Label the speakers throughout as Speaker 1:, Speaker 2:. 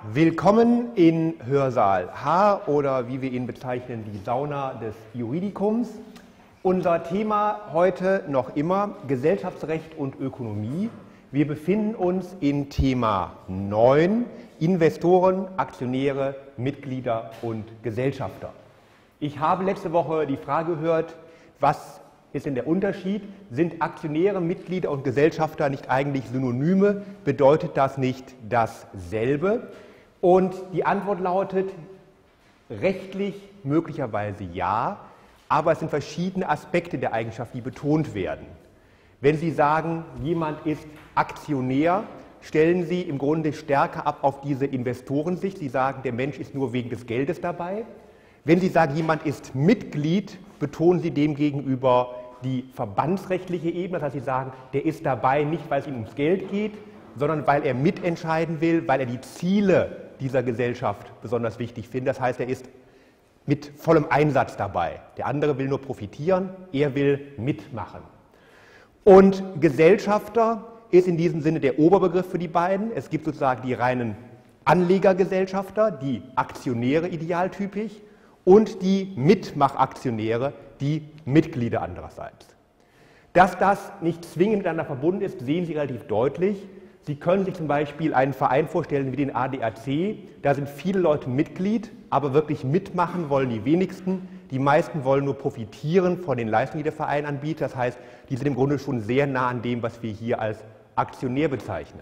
Speaker 1: Willkommen in Hörsaal H oder wie wir ihn bezeichnen, die Sauna des Juridikums. Unser Thema heute noch immer Gesellschaftsrecht und Ökonomie. Wir befinden uns in Thema 9, Investoren, Aktionäre, Mitglieder und Gesellschafter. Ich habe letzte Woche die Frage gehört, was ist denn der Unterschied? Sind Aktionäre, Mitglieder und Gesellschafter nicht eigentlich Synonyme? Bedeutet das nicht dasselbe? Und die Antwort lautet, rechtlich möglicherweise ja, aber es sind verschiedene Aspekte der Eigenschaft, die betont werden. Wenn Sie sagen, jemand ist Aktionär, stellen Sie im Grunde stärker ab auf diese Investorensicht. Sie sagen, der Mensch ist nur wegen des Geldes dabei. Wenn Sie sagen, jemand ist Mitglied, betonen Sie demgegenüber die verbandsrechtliche Ebene. Das heißt, Sie sagen, der ist dabei nicht, weil es ihm ums Geld geht, sondern weil er mitentscheiden will, weil er die Ziele dieser Gesellschaft besonders wichtig findet. Das heißt, er ist mit vollem Einsatz dabei. Der andere will nur profitieren, er will mitmachen. Und Gesellschafter ist in diesem Sinne der Oberbegriff für die beiden. Es gibt sozusagen die reinen Anlegergesellschafter, die Aktionäre idealtypisch, und die Mitmachaktionäre, die Mitglieder andererseits. Dass das nicht zwingend miteinander verbunden ist, sehen Sie relativ deutlich. Sie können sich zum Beispiel einen Verein vorstellen wie den ADAC. Da sind viele Leute Mitglied, aber wirklich mitmachen wollen die wenigsten. Die meisten wollen nur profitieren von den Leistungen, die der Verein anbietet. Das heißt, die sind im Grunde schon sehr nah an dem, was wir hier als Aktionär bezeichnen.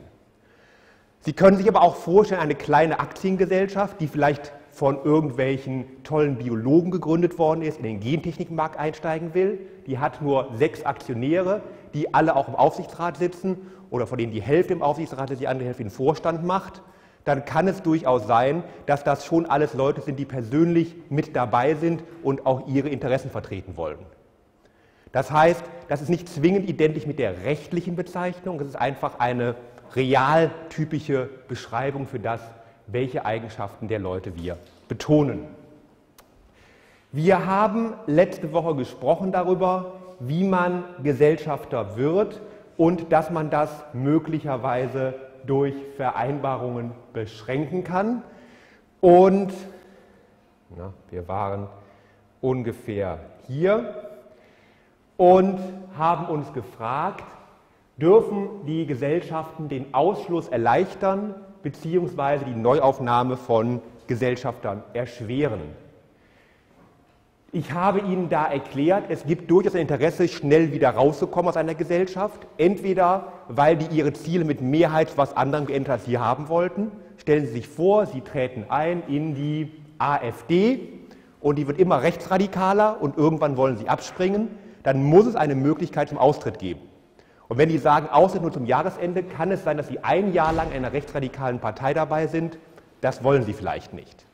Speaker 1: Sie können sich aber auch vorstellen, eine kleine Aktiengesellschaft, die vielleicht von irgendwelchen tollen Biologen gegründet worden ist, in den Gentechnikmarkt einsteigen will. Die hat nur 6 Aktionäre, die alle auch im Aufsichtsrat sitzen oder von denen die Hälfte im Aufsichtsrat ist, die andere Hälfte den Vorstand macht. Dann kann es durchaus sein, dass das schon alles Leute sind, die persönlich mit dabei sind und auch ihre Interessen vertreten wollen. Das heißt, das ist nicht zwingend identisch mit der rechtlichen Bezeichnung, es ist einfach eine realtypische Beschreibung für das, welche Eigenschaften der Leute wir betonen. Wir haben letzte Woche gesprochen darüber, wie man Gesellschafter wird und dass man das möglicherweise durch Vereinbarungen beschränken kann. Und wir waren ungefähr hier und haben uns gefragt, dürfen die Gesellschaften den Ausschluss erleichtern bzw. die Neuaufnahme von Gesellschaftern erschweren? Ich habe Ihnen da erklärt, es gibt durchaus ein Interesse, schnell wieder rauszukommen aus einer Gesellschaft. Entweder, weil die ihre Ziele mit Mehrheit was anderem geändert als sie haben wollten. Stellen Sie sich vor, Sie treten ein in die AfD und die wird immer rechtsradikaler und irgendwann wollen Sie abspringen. Dann muss es eine Möglichkeit zum Austritt geben. Und wenn die sagen, Austritt nur zum Jahresende, kann es sein, dass Sie ein Jahr lang in einer rechtsradikalen Partei dabei sind. Das wollen Sie vielleicht nicht.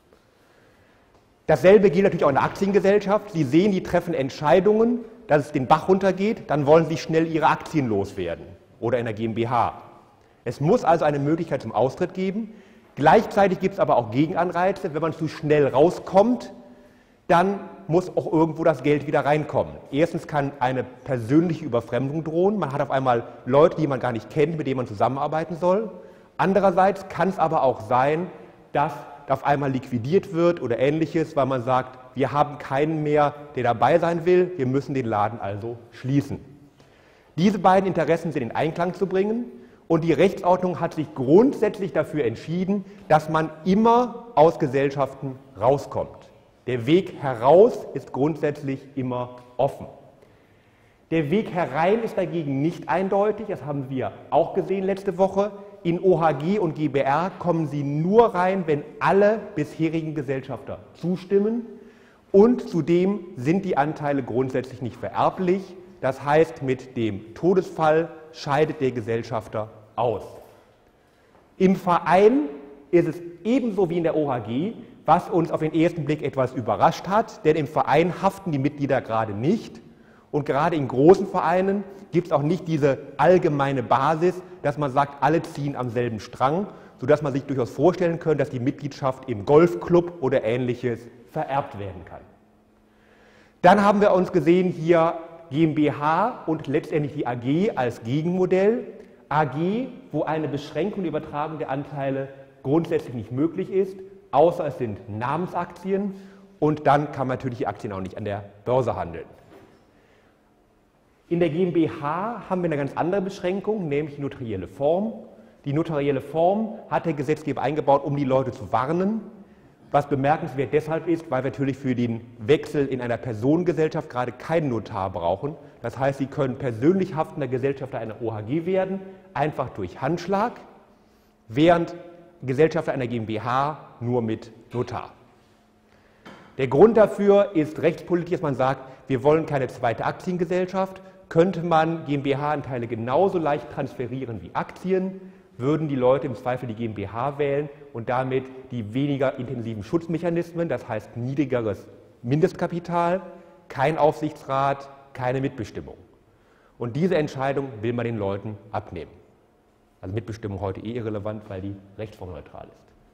Speaker 1: Dasselbe gilt natürlich auch in der Aktiengesellschaft. Sie sehen, die treffen Entscheidungen, dass es den Bach runtergeht, dann wollen Sie schnell Ihre Aktien loswerden oder in der GmbH. Es muss also eine Möglichkeit zum Austritt geben. Gleichzeitig gibt es aber auch Gegenanreize. Wenn man zu schnell rauskommt, dann muss auch irgendwo das Geld wieder reinkommen. Erstens kann eine persönliche Überfremdung drohen. Man hat auf einmal Leute, die man gar nicht kennt, mit denen man zusammenarbeiten soll. Andererseits kann es aber auch sein, dass auf einmal liquidiert wird oder Ähnliches, weil man sagt, wir haben keinen mehr, der dabei sein will, wir müssen den Laden also schließen. Diese beiden Interessen sind in Einklang zu bringen und die Rechtsordnung hat sich grundsätzlich dafür entschieden, dass man immer aus Gesellschaften rauskommt. Der Weg heraus ist grundsätzlich immer offen. Der Weg herein ist dagegen nicht eindeutig, das haben wir auch gesehen letzte Woche. In OHG und GbR kommen Sie nur rein, wenn alle bisherigen Gesellschafter zustimmen und zudem sind die Anteile grundsätzlich nicht vererblich. Das heißt, mit dem Todesfall scheidet der Gesellschafter aus. Im Verein ist es ebenso wie in der OHG, was uns auf den ersten Blick etwas überrascht hat, denn im Verein haften die Mitglieder gerade nicht und gerade in großen Vereinen gibt es auch nicht diese allgemeine Basis, dass man sagt, alle ziehen am selben Strang, sodass man sich durchaus vorstellen könnte, dass die Mitgliedschaft im Golfclub oder Ähnliches vererbt werden kann. Dann haben wir uns gesehen hier GmbH und letztendlich die AG als Gegenmodell. AG, wo eine Beschränkung der Übertragung der Anteile grundsätzlich nicht möglich ist, außer es sind Namensaktien und dann kann man natürlich die Aktien auch nicht an der Börse handeln. In der GmbH haben wir eine ganz andere Beschränkung, nämlich die notarielle Form. Die notarielle Form hat der Gesetzgeber eingebaut, um die Leute zu warnen, was bemerkenswert deshalb ist, weil wir natürlich für den Wechsel in einer Personengesellschaft gerade keinen Notar brauchen. Das heißt, Sie können persönlich haftender Gesellschafter einer OHG werden, einfach durch Handschlag, während Gesellschafter einer GmbH nur mit Notar. Der Grund dafür ist rechtspolitisch, dass man sagt, wir wollen keine zweite Aktiengesellschaft. Könnte man GmbH-Anteile genauso leicht transferieren wie Aktien, würden die Leute im Zweifel die GmbH wählen und damit die weniger intensiven Schutzmechanismen, das heißt niedrigeres Mindestkapital, kein Aufsichtsrat, keine Mitbestimmung. Und diese Entscheidung will man den Leuten abnehmen. Also Mitbestimmung heute irrelevant, weil die rechtsformneutral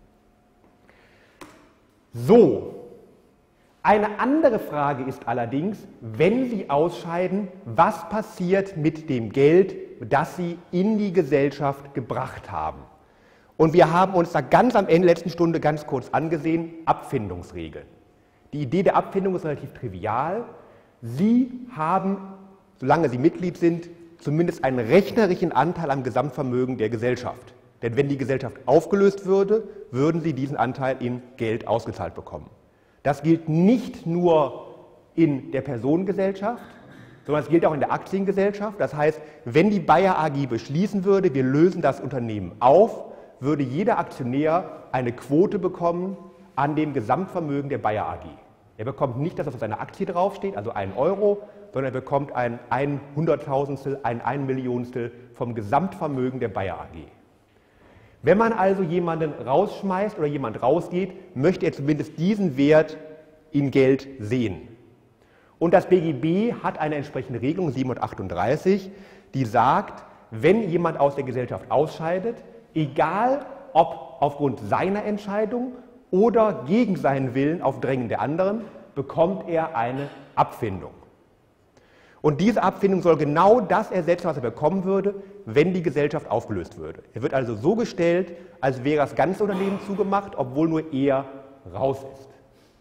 Speaker 1: ist. So, eine andere Frage ist allerdings, wenn Sie ausscheiden, was passiert mit dem Geld, das Sie in die Gesellschaft gebracht haben? Und wir haben uns da ganz am Ende letzten Stunde ganz kurz angesehen, Abfindungsregeln. Die Idee der Abfindung ist relativ trivial. Sie haben, solange Sie Mitglied sind, zumindest einen rechnerischen Anteil am Gesamtvermögen der Gesellschaft. Denn wenn die Gesellschaft aufgelöst würde, würden Sie diesen Anteil in Geld ausgezahlt bekommen. Das gilt nicht nur in der Personengesellschaft, sondern es gilt auch in der Aktiengesellschaft. Das heißt, wenn die Bayer AG beschließen würde, wir lösen das Unternehmen auf, würde jeder Aktionär eine Quote bekommen an dem Gesamtvermögen der Bayer AG. Er bekommt nicht das, was auf seiner Aktie draufsteht, also 1 Euro, sondern er bekommt ein Hunderttausendstel, ein Millionstel vom Gesamtvermögen der Bayer AG. Wenn man also jemanden rausschmeißt oder jemand rausgeht, möchte er zumindest diesen Wert in Geld sehen. Und das BGB hat eine entsprechende Regelung, 738, die sagt, wenn jemand aus der Gesellschaft ausscheidet, egal ob aufgrund seiner Entscheidung oder gegen seinen Willen auf Drängen der anderen, bekommt er eine Abfindung. Und diese Abfindung soll genau das ersetzen, was er bekommen würde, wenn die Gesellschaft aufgelöst würde. Er wird also so gestellt, als wäre das ganze Unternehmen zugemacht, obwohl nur er raus ist.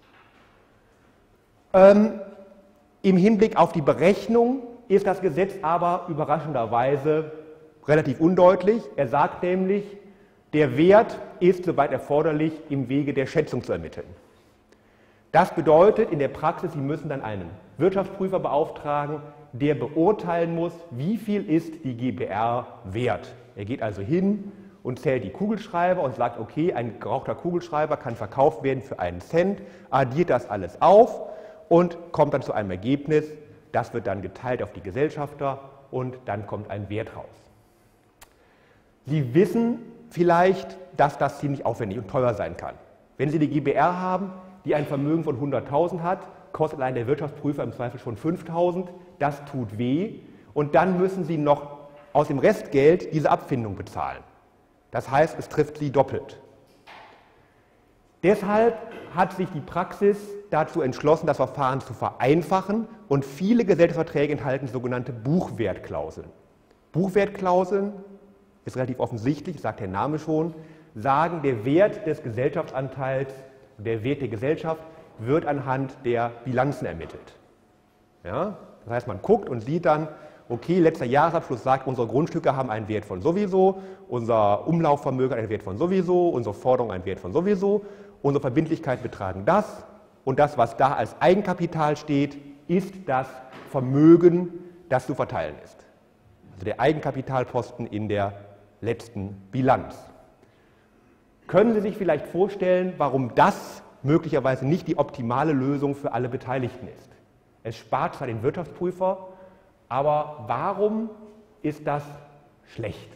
Speaker 1: Im Hinblick auf die Berechnung ist das Gesetz aber überraschenderweise relativ undeutlich. Er sagt nämlich, der Wert ist, soweit erforderlich, im Wege der Schätzung zu ermitteln. Das bedeutet in der Praxis, Sie müssen dann einen Wirtschaftsprüfer beauftragen, der beurteilen muss, wie viel ist die GbR wert. Er geht also hin und zählt die Kugelschreiber und sagt, okay, ein gerauchter Kugelschreiber kann verkauft werden für 1 Cent, addiert das alles auf und kommt dann zu einem Ergebnis, das wird dann geteilt auf die Gesellschafter und dann kommt ein Wert raus. Sie wissen vielleicht, dass das ziemlich aufwendig und teuer sein kann. Wenn Sie die GbR haben, die ein Vermögen von 100.000 hat, kostet allein der Wirtschaftsprüfer im Zweifel schon 5.000, das tut weh und dann müssen Sie noch aus dem Restgeld diese Abfindung bezahlen. Das heißt, es trifft Sie doppelt. Deshalb hat sich die Praxis dazu entschlossen, das Verfahren zu vereinfachen und viele Gesellschaftsverträge enthalten sogenannte Buchwertklauseln. Buchwertklauseln ist relativ offensichtlich, sagt der Name schon, sagen, der Wert des Gesellschaftsanteils, der Wert der Gesellschaft wird anhand der Bilanzen ermittelt. Ja? Das heißt, man guckt und sieht dann, okay, letzter Jahresabschluss sagt, unsere Grundstücke haben einen Wert von sowieso, unser Umlaufvermögen hat einen Wert von sowieso, unsere Forderungen einen Wert von sowieso, unsere Verbindlichkeiten betragen das und das, was da als Eigenkapital steht, ist das Vermögen, das zu verteilen ist. Also der Eigenkapitalposten in der letzten Bilanz. Können Sie sich vielleicht vorstellen, warum das möglicherweise nicht die optimale Lösung für alle Beteiligten ist? Es spart zwar den Wirtschaftsprüfer, aber warum ist das schlecht?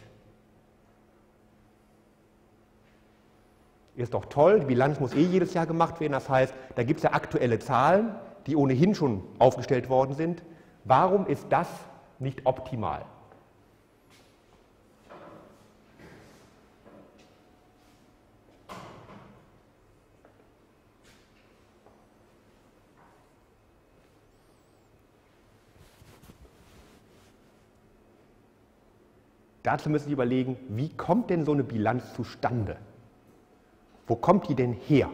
Speaker 1: Ist doch toll, die Bilanz muss jedes Jahr gemacht werden, das heißt, da gibt es ja aktuelle Zahlen, die ohnehin schon aufgestellt worden sind. Warum ist das nicht optimal? Dazu müssen Sie überlegen, wie kommt denn so eine Bilanz zustande? Wo kommt die denn her?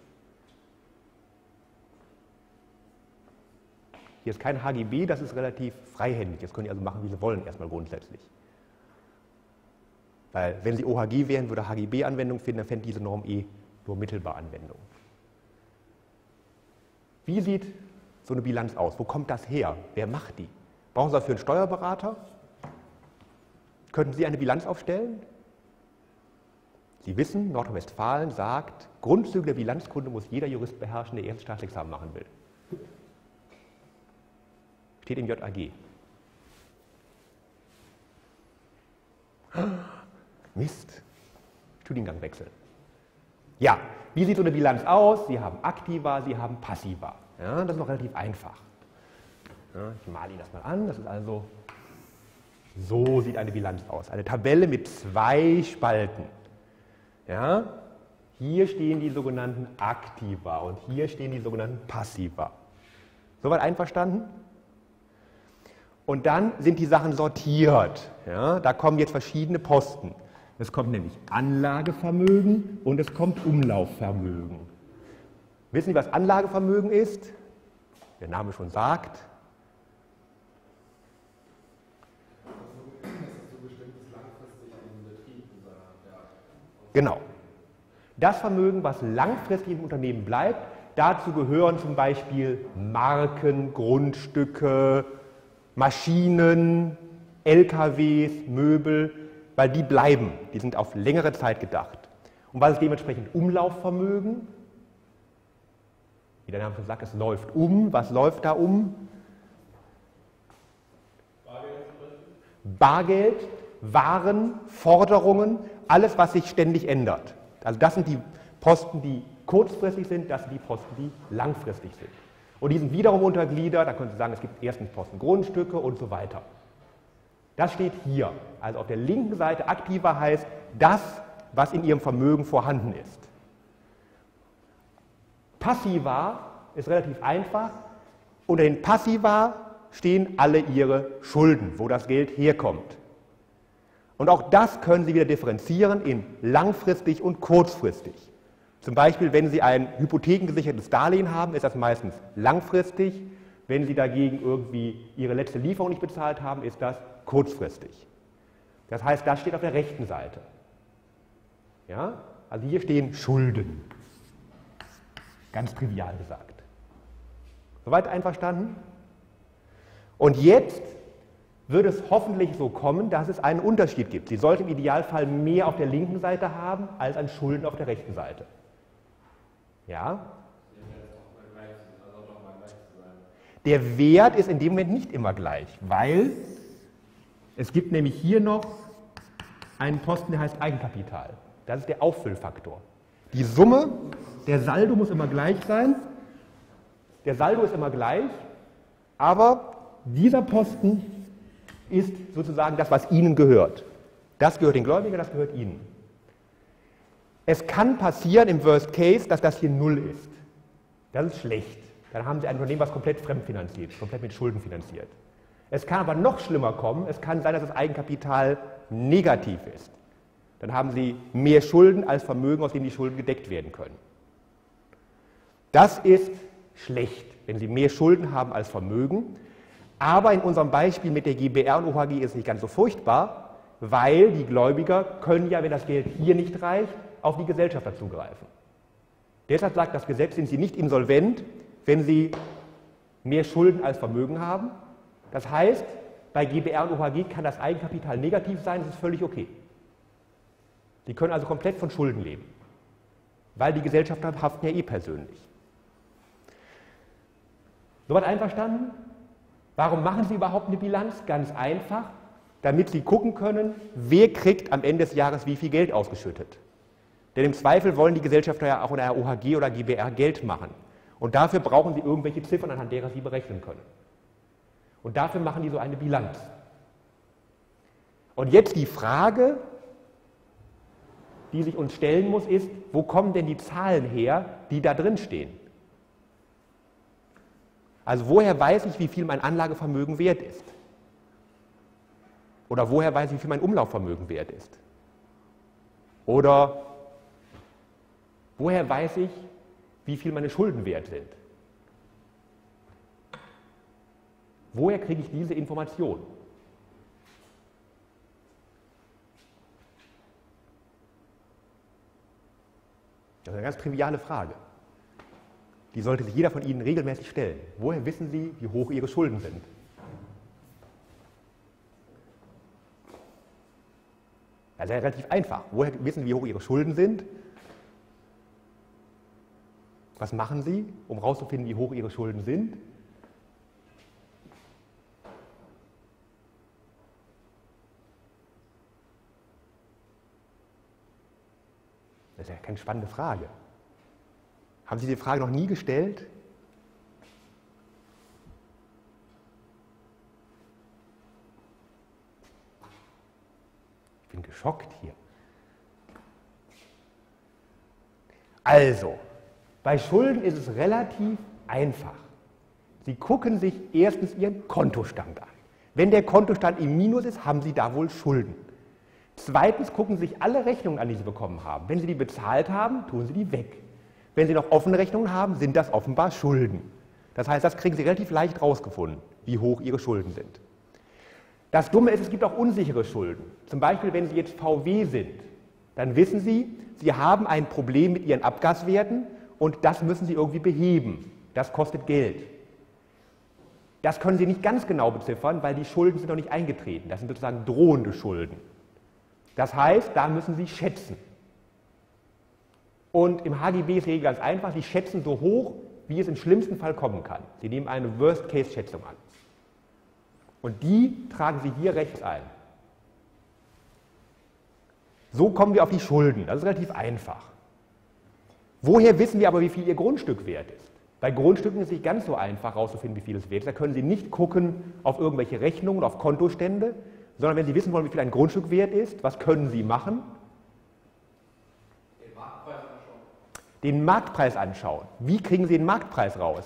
Speaker 1: Hier ist kein HGB, das ist relativ freihändig. Das können die also machen, wie sie wollen, erstmal grundsätzlich. Weil wenn Sie OHG wären, würde HGB Anwendung finden, dann fände diese Norm nur mittelbar Anwendung. Wie sieht so eine Bilanz aus? Wo kommt das her? Wer macht die? Brauchen Sie dafür einen Steuerberater? Könnten Sie eine Bilanz aufstellen? Sie wissen, Nordrhein-Westfalen sagt, Grundzüge der Bilanzkunde muss jeder Jurist beherrschen, der erstes Staatsexamen machen will. Steht im JAG. Mist. Studiengang wechseln. Ja, wie sieht so eine Bilanz aus? Sie haben Aktiva, Sie haben Passiva. Ja, das ist noch relativ einfach. Ja, ich male Ihnen das mal an. Das ist also, so sieht eine Bilanz aus. Eine Tabelle mit 2 Spalten. Ja, hier stehen die sogenannten Aktiva und hier stehen die sogenannten Passiva. Soweit einverstanden? Und dann sind die Sachen sortiert. Ja, da kommen jetzt verschiedene Posten. Es kommt nämlich Anlagevermögen und es kommt Umlaufvermögen. Wissen Sie, was Anlagevermögen ist? Der Name schon sagt. Genau. Das Vermögen, was langfristig im Unternehmen bleibt, dazu gehören zum Beispiel Marken, Grundstücke, Maschinen, LKWs, Möbel, weil die bleiben, die sind auf längere Zeit gedacht. Und was ist dementsprechend Umlaufvermögen? Wie der Name schon sagt, es läuft um. Was läuft da um? Bargeld, Waren, Forderungen, alles, was sich ständig ändert. Also das sind die Posten, die kurzfristig sind, das sind die Posten, die langfristig sind. Und die sind wiederum untergliedert, da können Sie sagen, es gibt erstens Posten Grundstücke und so weiter. Das steht hier. Also auf der linken Seite Aktiva heißt das, was in Ihrem Vermögen vorhanden ist. Passiva ist relativ einfach. Unter den Passiva stehen alle Ihre Schulden, wo das Geld herkommt. Und auch das können Sie wieder differenzieren in langfristig und kurzfristig. Zum Beispiel, wenn Sie ein hypothekengesichertes Darlehen haben, ist das meistens langfristig. Wenn Sie dagegen irgendwie Ihre letzte Lieferung nicht bezahlt haben, ist das kurzfristig. Das heißt, das steht auf der rechten Seite. Ja? Also hier stehen Schulden. Ganz trivial gesagt. Soweit einverstanden? Und jetzt wird es hoffentlich so kommen, dass es einen Unterschied gibt. Sie sollten im Idealfall mehr auf der linken Seite haben, als an Schulden auf der rechten Seite. Ja? Der Wert ist in dem Moment nicht immer gleich, weil es gibt nämlich hier noch einen Posten, der heißt Eigenkapital. Das ist der Auffüllfaktor. Die Summe, der Saldo muss immer gleich sein. Der Saldo ist immer gleich, aber dieser Posten ist sozusagen das, was Ihnen gehört. Das gehört den Gläubigern, das gehört Ihnen. Es kann passieren im Worst Case, dass das hier 0 ist. Das ist schlecht. Dann haben Sie ein Unternehmen, was komplett fremdfinanziert, komplett mit Schulden finanziert. Es kann aber noch schlimmer kommen. Es kann sein, dass das Eigenkapital negativ ist. Dann haben Sie mehr Schulden als Vermögen, aus dem die Schulden gedeckt werden können. Das ist schlecht, wenn Sie mehr Schulden haben als Vermögen. Aber in unserem Beispiel mit der GbR und OHG ist es nicht ganz so furchtbar, weil die Gläubiger können ja, wenn das Geld hier nicht reicht, auf die Gesellschafter zugreifen. Deshalb sagt das Gesetz, sind Sie nicht insolvent, wenn Sie mehr Schulden als Vermögen haben. Das heißt, bei GbR und OHG kann das Eigenkapital negativ sein, das ist völlig okay. Sie können also komplett von Schulden leben, weil die Gesellschafter haften ja eh persönlich. Soweit einverstanden? Warum machen Sie überhaupt eine Bilanz? Ganz einfach, damit Sie gucken können, wer kriegt am Ende des Jahres wie viel Geld ausgeschüttet. Denn im Zweifel wollen die Gesellschafter ja auch in einer OHG oder GbR Geld machen. Und dafür brauchen sie irgendwelche Ziffern, anhand derer sie berechnen können. Und dafür machen die so eine Bilanz. Und jetzt die Frage, die sich uns stellen muss, ist, wo kommen denn die Zahlen her, die da drin stehen? Also woher weiß ich, wie viel mein Anlagevermögen wert ist? Oder woher weiß ich, wie viel mein Umlaufvermögen wert ist? Oder Woher weiß ich, wie viel meine Schulden wert sind? Woher kriege ich diese Information? Das ist eine ganz triviale Frage. Die sollte sich jeder von Ihnen regelmäßig stellen. Woher wissen Sie, wie hoch Ihre Schulden sind? Das ist ja relativ einfach. Woher wissen Sie, wie hoch Ihre Schulden sind? Was machen Sie, um herauszufinden, wie hoch Ihre Schulden sind? Das ist ja keine spannende Frage. Haben Sie die Frage noch nie gestellt? Ich bin geschockt hier. Also, bei Schulden ist es relativ einfach. Sie gucken sich erstens Ihren Kontostand an. Wenn der Kontostand im Minus ist, haben Sie da wohl Schulden. Zweitens gucken Sie sich alle Rechnungen an, die Sie bekommen haben. Wenn Sie die bezahlt haben, tun Sie die weg. Wenn Sie noch offene Rechnungen haben, sind das offenbar Schulden. Das heißt, das kriegen Sie relativ leicht rausgefunden, wie hoch Ihre Schulden sind. Das Dumme ist, es gibt auch unsichere Schulden. Zum Beispiel, wenn Sie jetzt VW sind, dann wissen Sie, Sie haben ein Problem mit Ihren Abgaswerten und das müssen Sie irgendwie beheben. Das kostet Geld. Das können Sie nicht ganz genau beziffern, weil die Schulden sind noch nicht eingetreten. Das sind sozusagen drohende Schulden. Das heißt, da müssen Sie schätzen. Und im HGB ist die Regel ganz einfach, Sie schätzen so hoch, wie es im schlimmsten Fall kommen kann. Sie nehmen eine Worst-Case-Schätzung an. Und die tragen Sie hier rechts ein. So kommen wir auf die Schulden. Das ist relativ einfach. Woher wissen wir aber, wie viel Ihr Grundstück wert ist? Bei Grundstücken ist es nicht ganz so einfach herauszufinden, wie viel es wert ist. Da können Sie nicht gucken auf irgendwelche Rechnungen, auf Kontostände, sondern wenn Sie wissen wollen, wie viel ein Grundstück wert ist, was können Sie machen?
Speaker 2: Den Marktpreis anschauen.
Speaker 1: Den Marktpreis anschauen. Wie kriegen Sie den Marktpreis raus?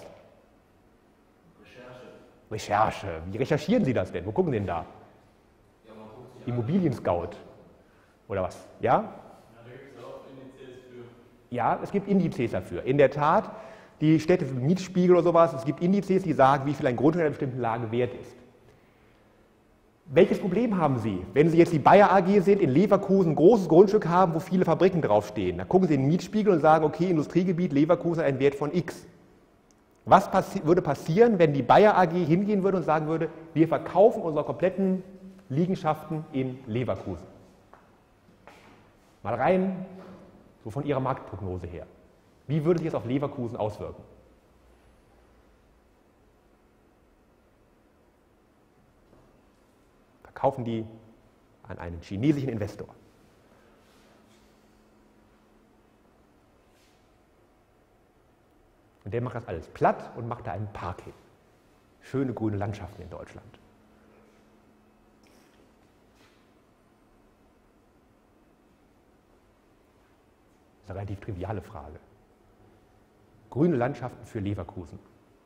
Speaker 1: Recherche. Wie recherchieren Sie das denn? Wo gucken Sie denn da?
Speaker 2: Ja, man guckt sich
Speaker 1: Immobilien-Scout. Oder was? Ja?
Speaker 2: da gibt es auch Indizes für.
Speaker 1: Ja, es gibt Indizes dafür. In der Tat, die Städte sind Mietspiegel oder sowas, es gibt Indizes, die sagen, wie viel ein Grundstück in einer bestimmten Lage wert ist. Welches Problem haben Sie, wenn Sie jetzt die Bayer AG sind, in Leverkusen ein großes Grundstück haben, wo viele Fabriken draufstehen? Da gucken Sie in den Mietspiegel und sagen, okay, Industriegebiet Leverkusen hat einen Wert von X. Was würde passieren, wenn die Bayer AG hingehen würde und sagen würde, wir verkaufen unsere kompletten Liegenschaften in Leverkusen? Mal rein, so von Ihrer Marktprognose her. Wie würde sich das auf Leverkusen auswirken? Verkaufen die an einen chinesischen Investor. Und der macht das alles platt und macht da einen Park hin. Schöne grüne Landschaften in Deutschland. Das ist eine relativ triviale Frage. Grüne Landschaften für Leverkusen.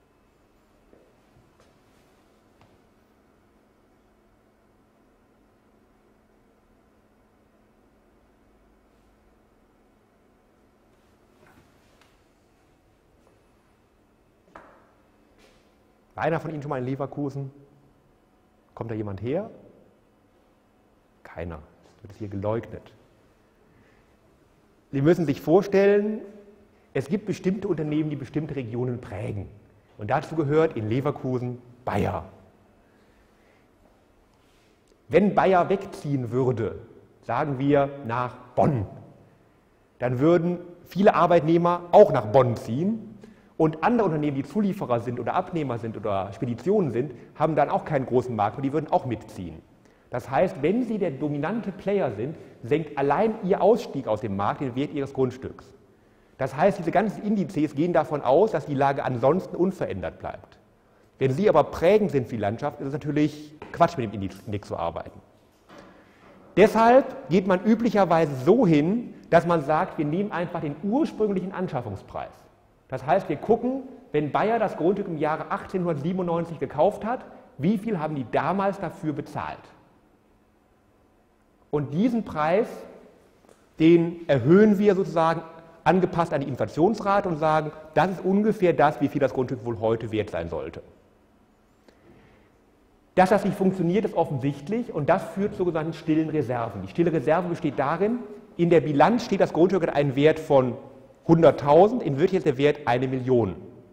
Speaker 1: War einer von Ihnen schon mal in Leverkusen? Kommt da jemand her? Keiner. Das wird hier geleugnet. Sie müssen sich vorstellen, es gibt bestimmte Unternehmen, die bestimmte Regionen prägen. Und dazu gehört in Leverkusen Bayer. Wenn Bayer wegziehen würde, sagen wir nach Bonn, dann würden viele Arbeitnehmer auch nach Bonn ziehen. Und andere Unternehmen, die Zulieferer sind oder Abnehmer sind oder Speditionen sind, haben dann auch keinen großen Markt und die würden auch mitziehen. Das heißt, wenn Sie der dominante Player sind, senkt allein Ihr Ausstieg aus dem Markt den Wert Ihres Grundstücks. Das heißt, diese ganzen Indizes gehen davon aus, dass die Lage ansonsten unverändert bleibt. Wenn Sie aber prägend sind für die Landschaft, ist es natürlich Quatsch, mit dem Index zu arbeiten. Deshalb geht man üblicherweise so hin, dass man sagt, wir nehmen einfach den ursprünglichen Anschaffungspreis. Das heißt, wir gucken, wenn Bayer das Grundstück im Jahre 1897 gekauft hat, wie viel haben die damals dafür bezahlt? Und diesen Preis, den erhöhen wir sozusagen angepasst an die Inflationsrate und sagen, das ist ungefähr das, wie viel das Grundstück wohl heute wert sein sollte. Dass das nicht funktioniert, ist offensichtlich und das führt zu sogenannten stillen Reserven. Die stille Reserve besteht darin, in der Bilanz steht, das Grundstück hat einen Wert von 100.000, in Wirklichkeit ist der Wert 1 Million.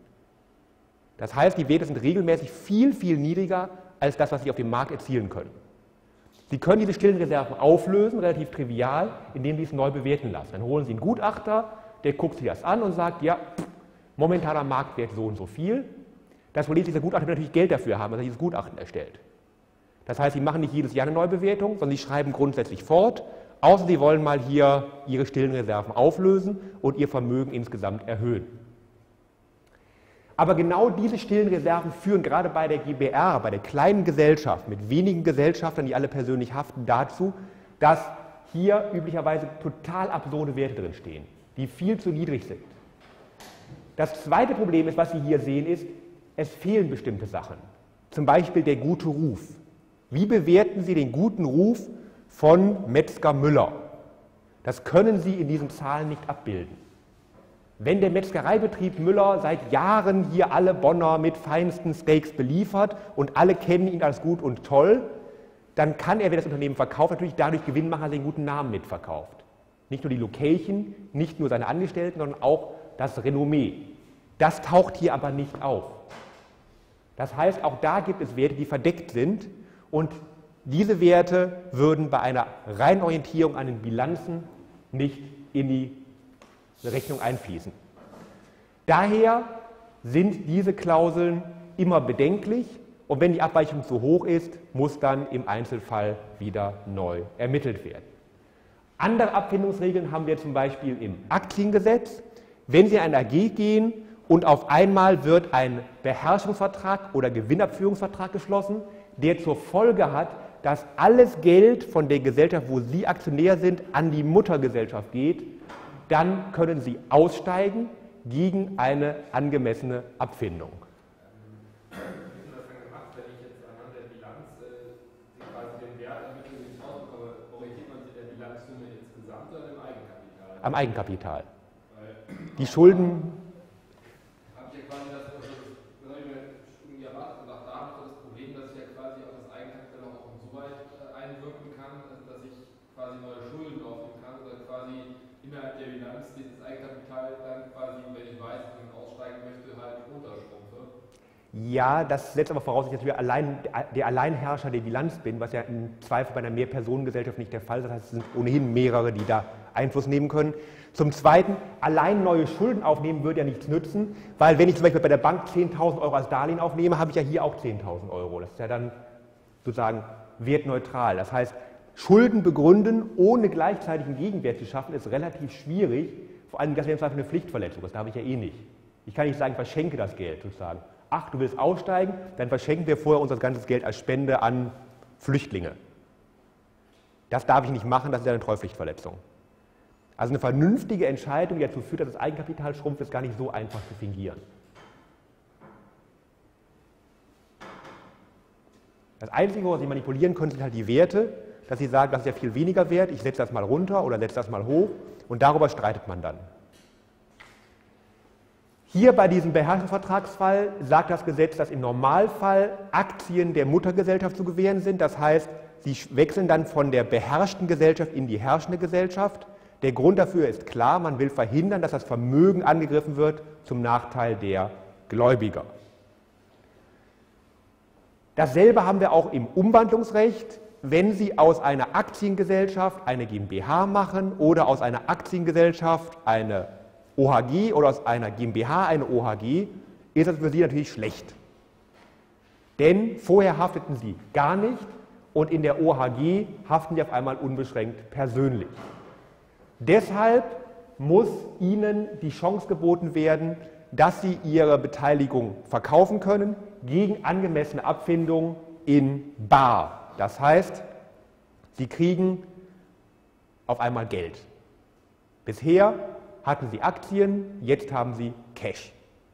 Speaker 1: Das heißt, die Werte sind regelmäßig viel, viel niedriger als das, was Sie auf dem Markt erzielen können. Sie können diese stillen Reserven auflösen, relativ trivial, indem Sie es neu bewerten lassen. Dann holen Sie einen Gutachter, der guckt sich das an und sagt, ja, momentaner Marktwert so und so viel. Das Problem ist, dieser Gutachter will natürlich Geld dafür haben, dass er dieses Gutachten erstellt. Das heißt, Sie machen nicht jedes Jahr eine Neubewertung, sondern Sie schreiben grundsätzlich fort, außer Sie wollen mal hier Ihre stillen Reserven auflösen und Ihr Vermögen insgesamt erhöhen. Aber genau diese stillen Reserven führen gerade bei der GbR, bei der kleinen Gesellschaft mit wenigen Gesellschaftern, die alle persönlich haften, dazu, dass hier üblicherweise total absurde Werte drin stehen, die viel zu niedrig sind. Das zweite Problem ist, was Sie hier sehen, ist, es fehlen bestimmte Sachen. Zum Beispiel der gute Ruf. Wie bewerten Sie den guten Ruf von Metzger Müller? Das können Sie in diesen Zahlen nicht abbilden. Wenn der Metzgereibetrieb Müller seit Jahren hier alle Bonner mit feinsten Steaks beliefert und alle kennen ihn als gut und toll, dann kann er, wenn das Unternehmen verkauft, natürlich dadurch Gewinn machen, dass er den guten Namen mitverkauft. Nicht nur die Location, nicht nur seine Angestellten, sondern auch das Renommee. Das taucht hier aber nicht auf. Das heißt, auch da gibt es Werte, die verdeckt sind und diese Werte würden bei einer reinen Orientierung an den Bilanzen nicht in die Rechnung einfließen. Daher sind diese Klauseln immer bedenklich und wenn die Abweichung zu hoch ist, muss dann im Einzelfall wieder neu ermittelt werden. Andere Abfindungsregeln haben wir zum Beispiel im Aktiengesetz. Wenn Sie in eine AG gehen und auf einmal wird ein Beherrschungsvertrag oder Gewinnabführungsvertrag geschlossen, der zur Folge hat, dass alles Geld von der Gesellschaft, wo Sie Aktionär sind, an die Muttergesellschaft geht, dann können Sie aussteigen gegen eine angemessene Abfindung.
Speaker 2: Wie ist das dann gemacht, wenn ich jetzt anhand der Bilanz quasi den Wert ermittle, den ich rausbekomme? Orientiert man sich der Bilanzsumme insgesamt oder im Eigenkapital?
Speaker 1: Am Eigenkapital. Die Schulden.
Speaker 2: Habe ich ja quasi das habe ich mir irgendwie erwartet und auch da habe ich das Problem, dass ich ja quasi auf das Eigenkapital auch insoweit einwirken kann, dass ich quasi neue Schulden aufnehmen kann oder quasi innerhalb der Bilanz dieses Eigenkapital dann quasi, wenn ich weiß, dass ich aussteigen möchte, halt runterschrumpfe.
Speaker 1: Ja, das setzt aber voraus, dass ich der Alleinherrscher der Bilanz bin, was ja im Zweifel bei einer Mehrpersonengesellschaft nicht der Fall ist. Das heißt, es sind ohnehin mehrere, die da Einfluss nehmen können. Zum Zweiten, allein neue Schulden aufnehmen würde ja nichts nützen, weil wenn ich zum Beispiel bei der Bank 10.000 Euro als Darlehen aufnehme, habe ich ja hier auch 10.000 Euro. Das ist ja dann sozusagen wertneutral. Das heißt, Schulden begründen, ohne gleichzeitig einen Gegenwert zu schaffen, ist relativ schwierig. Vor allem, das wäre im Zweifel eine Pflichtverletzung. Das darf ich ja eh nicht. Ich kann nicht sagen, ich verschenke das Geld sozusagen. Ach, du willst aussteigen, dann verschenken wir vorher unser ganzes Geld als Spende an Flüchtlinge. Das darf ich nicht machen, das ist ja eine Treupflichtverletzung. Also eine vernünftige Entscheidung, die dazu führt, dass das Eigenkapital schrumpft, ist gar nicht so einfach zu fingieren. Das Einzige, was Sie manipulieren können, sind halt die Werte, dass Sie sagen, das ist ja viel weniger wert, ich setze das mal runter oder setze das mal hoch und darüber streitet man dann. Hier bei diesem Beherrschungsvertragsfall sagt das Gesetz, dass im Normalfall Aktien der Muttergesellschaft zu gewähren sind. Das heißt, sie wechseln dann von der beherrschten Gesellschaft in die herrschende Gesellschaft. Der Grund dafür ist klar, man will verhindern, dass das Vermögen angegriffen wird zum Nachteil der Gläubiger. Dasselbe haben wir auch im Umwandlungsrecht. Wenn Sie aus einer Aktiengesellschaft eine GmbH machen oder aus einer Aktiengesellschaft eine OHG oder aus einer GmbH eine OHG, ist das für Sie natürlich schlecht. Denn vorher hafteten Sie gar nicht und in der OHG haften Sie auf einmal unbeschränkt persönlich. Deshalb muss Ihnen die Chance geboten werden, dass Sie Ihre Beteiligung verkaufen können gegen angemessene Abfindung in bar. Das heißt, Sie kriegen auf einmal Geld. Bisher hatten Sie Aktien, jetzt haben Sie Cash.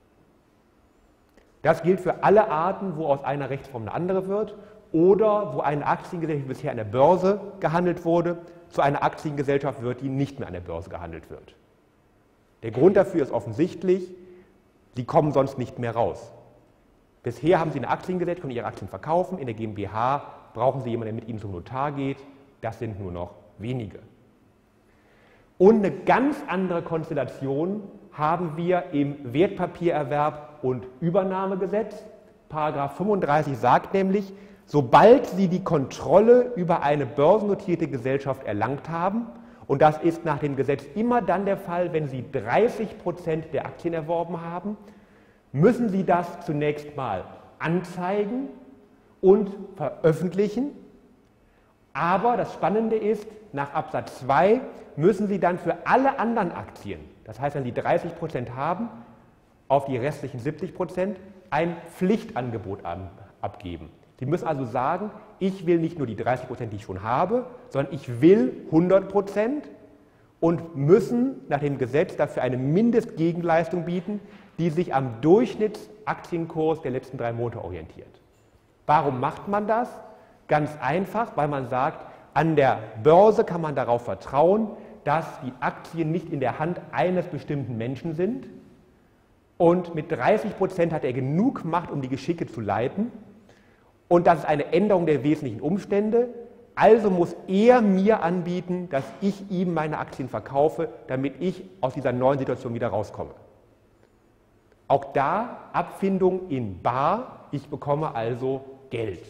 Speaker 1: Das gilt für alle Arten, wo aus einer Rechtsform eine andere wird oder wo eine Aktiengesellschaft bisher an der Börse gehandelt wurde, zu einer Aktiengesellschaft wird, die nicht mehr an der Börse gehandelt wird. Der Grund dafür ist offensichtlich, Sie kommen sonst nicht mehr raus. Bisher haben Sie eine Aktiengesellschaft, können Ihre Aktien verkaufen. In der GmbH brauchen Sie jemanden, der mit Ihnen zum Notar geht. Das sind nur noch wenige. Und eine ganz andere Konstellation haben wir im Wertpapiererwerb und Übernahmegesetz. Paragraph 35 sagt nämlich, sobald Sie die Kontrolle über eine börsennotierte Gesellschaft erlangt haben, und das ist nach dem Gesetz immer dann der Fall, wenn Sie 30% der Aktien erworben haben, müssen Sie das zunächst mal anzeigen und veröffentlichen. Aber das Spannende ist, nach Absatz 2 müssen Sie dann für alle anderen Aktien, das heißt, wenn Sie 30% haben, auf die restlichen 70% ein Pflichtangebot abgeben. Sie müssen also sagen, ich will nicht nur die 30%, die ich schon habe, sondern ich will 100% und müssen nach dem Gesetz dafür eine Mindestgegenleistung bieten, die sich am Durchschnittsaktienkurs der letzten 3 Monate orientiert. Warum macht man das? Ganz einfach, weil man sagt, an der Börse kann man darauf vertrauen, dass die Aktien nicht in der Hand eines bestimmten Menschen sind und mit 30% hat er genug Macht, um die Geschicke zu leiten. Und das ist eine Änderung der wesentlichen Umstände. Also muss er mir anbieten, dass ich ihm meine Aktien verkaufe, damit ich aus dieser neuen Situation wieder rauskomme. Auch da Abfindung in bar, ich bekomme also Geld.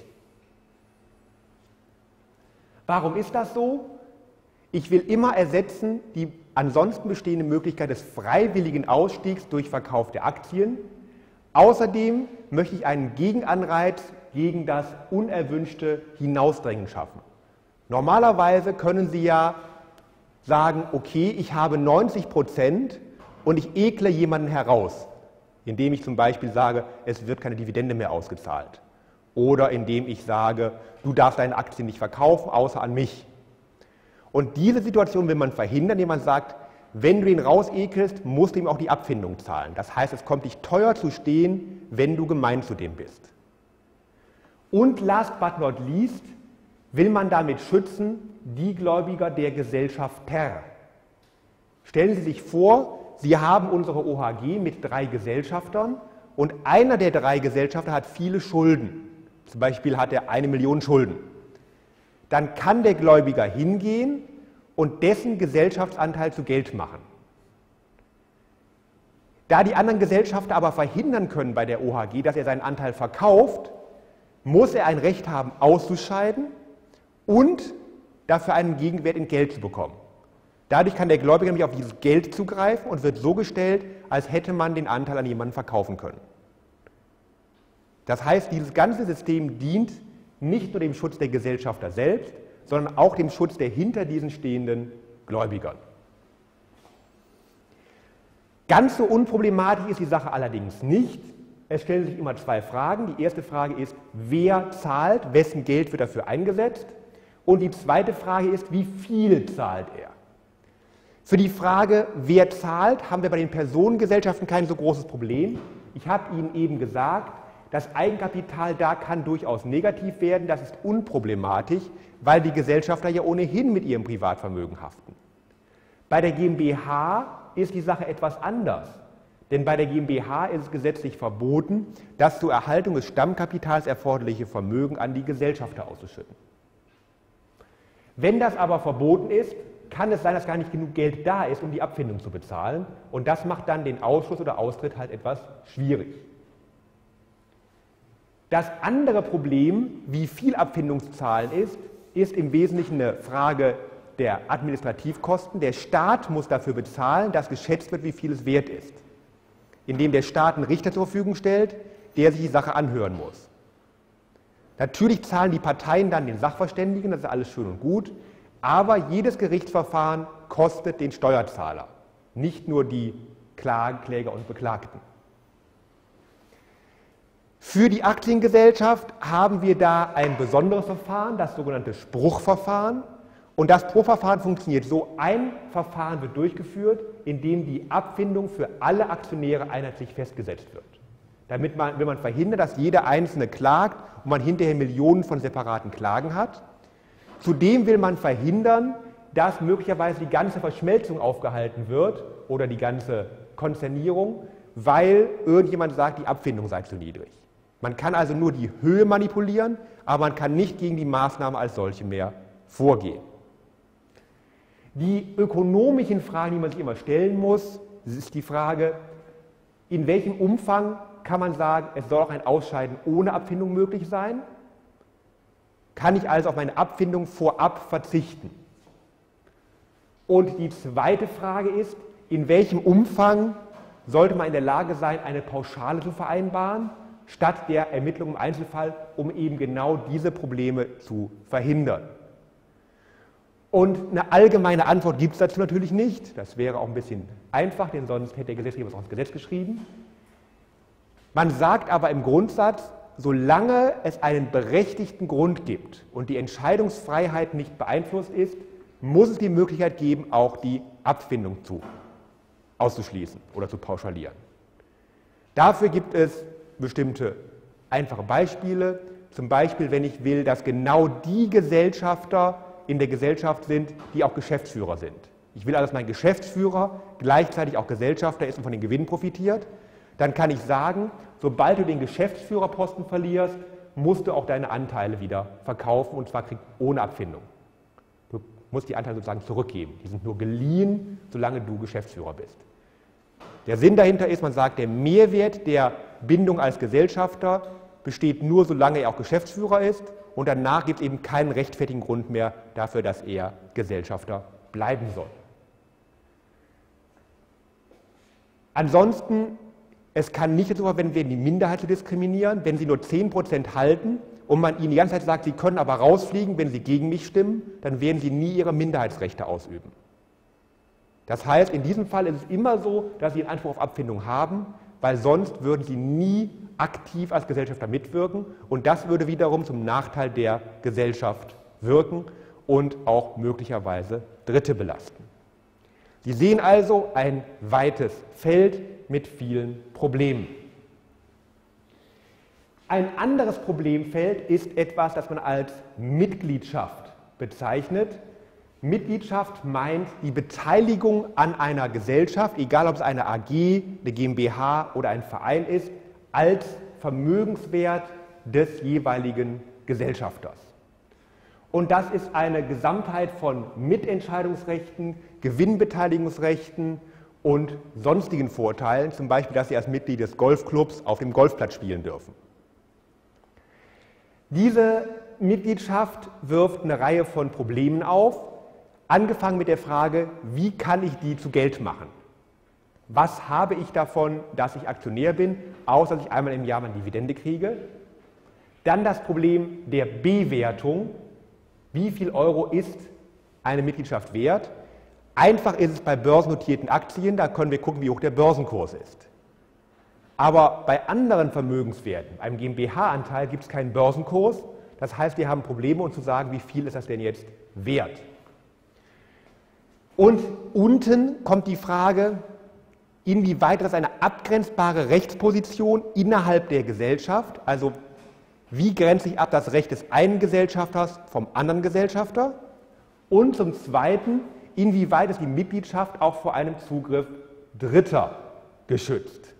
Speaker 1: Warum ist das so? Ich will immer ersetzen die ansonsten bestehende Möglichkeit des freiwilligen Ausstiegs durch Verkauf der Aktien. Außerdem möchte ich einen Gegenanreiz gegen das unerwünschte Hinausdrängen schaffen. Normalerweise können Sie ja sagen, okay, ich habe 90% und ich ekle jemanden heraus, indem ich zum Beispiel sage, es wird keine Dividende mehr ausgezahlt. Oder indem ich sage, du darfst deine Aktien nicht verkaufen, außer an mich. Und diese Situation will man verhindern, indem man sagt, wenn du ihn rausekelst, musst du ihm auch die Abfindung zahlen. Das heißt, es kommt dich teuer zu stehen, wenn du gemein zu dem bist. Und last but not least will man damit schützen die Gläubiger der Gesellschafter. Stellen Sie sich vor, Sie haben unsere OHG mit 3 Gesellschaftern und einer der 3 Gesellschafter hat viele Schulden. Zum Beispiel hat er 1 Million Schulden. Dann kann der Gläubiger hingehen und dessen Gesellschaftsanteil zu Geld machen. Da die anderen Gesellschafter aber verhindern können bei der OHG, dass er seinen Anteil verkauft, muss er ein Recht haben, auszuscheiden und dafür einen Gegenwert in Geld zu bekommen. Dadurch kann der Gläubiger nämlich auf dieses Geld zugreifen und wird so gestellt, als hätte man den Anteil an jemanden verkaufen können. Das heißt, dieses ganze System dient nicht nur dem Schutz der Gesellschafter selbst, sondern auch dem Schutz der hinter diesen stehenden Gläubigern. Ganz so unproblematisch ist die Sache allerdings nicht. Es stellen sich immer 2 Fragen. Die erste Frage ist, wer zahlt, wessen Geld wird dafür eingesetzt? Und die zweite Frage ist, wie viel zahlt er? Für die Frage, wer zahlt, haben wir bei den Personengesellschaften kein so großes Problem. Ich habe Ihnen eben gesagt, das Eigenkapital da kann durchaus negativ werden, das ist unproblematisch, weil die Gesellschafter ja ohnehin mit ihrem Privatvermögen haften. Bei der GmbH ist die Sache etwas anders, denn bei der GmbH ist es gesetzlich verboten, das zur Erhaltung des Stammkapitals erforderliche Vermögen an die Gesellschafter auszuschütten. Wenn das aber verboten ist, kann es sein, dass gar nicht genug Geld da ist, um die Abfindung zu bezahlen, und das macht dann den Ausschluss oder Austritt halt etwas schwierig. Das andere Problem, wie viel Abfindung zu zahlen ist im Wesentlichen eine Frage der Administrativkosten. Der Staat muss dafür bezahlen, dass geschätzt wird, wie viel es wert ist, indem der Staat einen Richter zur Verfügung stellt, der sich die Sache anhören muss. Natürlich zahlen die Parteien dann den Sachverständigen, das ist alles schön und gut, aber jedes Gerichtsverfahren kostet den Steuerzahler, nicht nur die Kläger und Beklagten. Für die Aktiengesellschaft haben wir da ein besonderes Verfahren, das sogenannte Spruchverfahren. Und das Spruchverfahren funktioniert so: Ein Verfahren wird durchgeführt, in dem die Abfindung für alle Aktionäre einheitlich festgesetzt wird. Damit will man verhindern, dass jeder Einzelne klagt und man hinterher Millionen von separaten Klagen hat. Zudem will man verhindern, dass möglicherweise die ganze Verschmelzung aufgehalten wird oder die ganze Konzernierung, weil irgendjemand sagt, die Abfindung sei zu niedrig. Man kann also nur die Höhe manipulieren, aber man kann nicht gegen die Maßnahme als solche mehr vorgehen. Die ökonomischen Fragen, die man sich immer stellen muss, ist die Frage, in welchem Umfang kann man sagen, es soll auch ein Ausscheiden ohne Abfindung möglich sein? Kann ich also auf meine Abfindung vorab verzichten? Und die zweite Frage ist, in welchem Umfang sollte man in der Lage sein, eine Pauschale zu vereinbaren, statt der Ermittlung im Einzelfall, um eben genau diese Probleme zu verhindern? Und eine allgemeine Antwort gibt es dazu natürlich nicht. Das wäre auch ein bisschen einfach, denn sonst hätte der Gesetzgeber es auch ins Gesetz geschrieben. Man sagt aber im Grundsatz, solange es einen berechtigten Grund gibt und die Entscheidungsfreiheit nicht beeinflusst ist, muss es die Möglichkeit geben, auch die Abfindung auszuschließen oder zu pauschalieren. Dafür gibt es bestimmte einfache Beispiele. Zum Beispiel, wenn ich will, dass genau die Gesellschafter in der Gesellschaft sind, die auch Geschäftsführer sind. Ich will also, dass mein Geschäftsführer gleichzeitig auch Gesellschafter ist und von den Gewinnen profitiert. Dann kann ich sagen, sobald du den Geschäftsführerposten verlierst, musst du auch deine Anteile wieder verkaufen, und zwar ohne Abfindung. Du musst die Anteile sozusagen zurückgeben. Die sind nur geliehen, solange du Geschäftsführer bist. Der Sinn dahinter ist, man sagt, der Mehrwert der Bindung als Gesellschafter besteht nur, solange er auch Geschäftsführer ist, und danach gibt es eben keinen rechtfertigen Grund mehr dafür, dass er Gesellschafter bleiben soll. Ansonsten, es kann nicht dazu verwendet werden, die Minderheit zu diskriminieren, wenn sie nur 10% halten und man ihnen die ganze Zeit sagt, sie können aber rausfliegen, wenn sie gegen mich stimmen, dann werden sie nie ihre Minderheitsrechte ausüben. Das heißt, in diesem Fall ist es immer so, dass sie einen Anspruch auf Abfindung haben, weil sonst würden sie nie aktiv als Gesellschafter mitwirken, und das würde wiederum zum Nachteil der Gesellschaft wirken und auch möglicherweise Dritte belasten. Sie sehen also ein weites Feld mit vielen Problemen. Ein anderes Problemfeld ist etwas, das man als Mitgliedschaft bezeichnet. Mitgliedschaft meint die Beteiligung an einer Gesellschaft, egal ob es eine AG, eine GmbH oder ein Verein ist, als Vermögenswert des jeweiligen Gesellschafters. Und das ist eine Gesamtheit von Mitentscheidungsrechten, Gewinnbeteiligungsrechten und sonstigen Vorteilen, zum Beispiel, dass Sie als Mitglied des Golfclubs auf dem Golfplatz spielen dürfen. Diese Mitgliedschaft wirft eine Reihe von Problemen auf, angefangen mit der Frage, wie kann ich die zu Geld machen? Was habe ich davon, dass ich Aktionär bin, außer dass ich einmal im Jahr meine Dividende kriege? Dann das Problem der Bewertung. Wie viel Euro ist eine Mitgliedschaft wert? Einfach ist es bei börsennotierten Aktien, da können wir gucken, wie hoch der Börsenkurs ist. Aber bei anderen Vermögenswerten, einem GmbH-Anteil, gibt es keinen Börsenkurs. Das heißt, wir haben Probleme, uns zu sagen, wie viel ist das denn jetzt wert? Und unten kommt die Frage, inwieweit das eine abgrenzbare Rechtsposition innerhalb der Gesellschaft, also wie grenze ich ab das Recht des einen Gesellschafters vom anderen Gesellschafter? Und zum Zweiten, inwieweit ist die Mitgliedschaft auch vor einem Zugriff Dritter geschützt?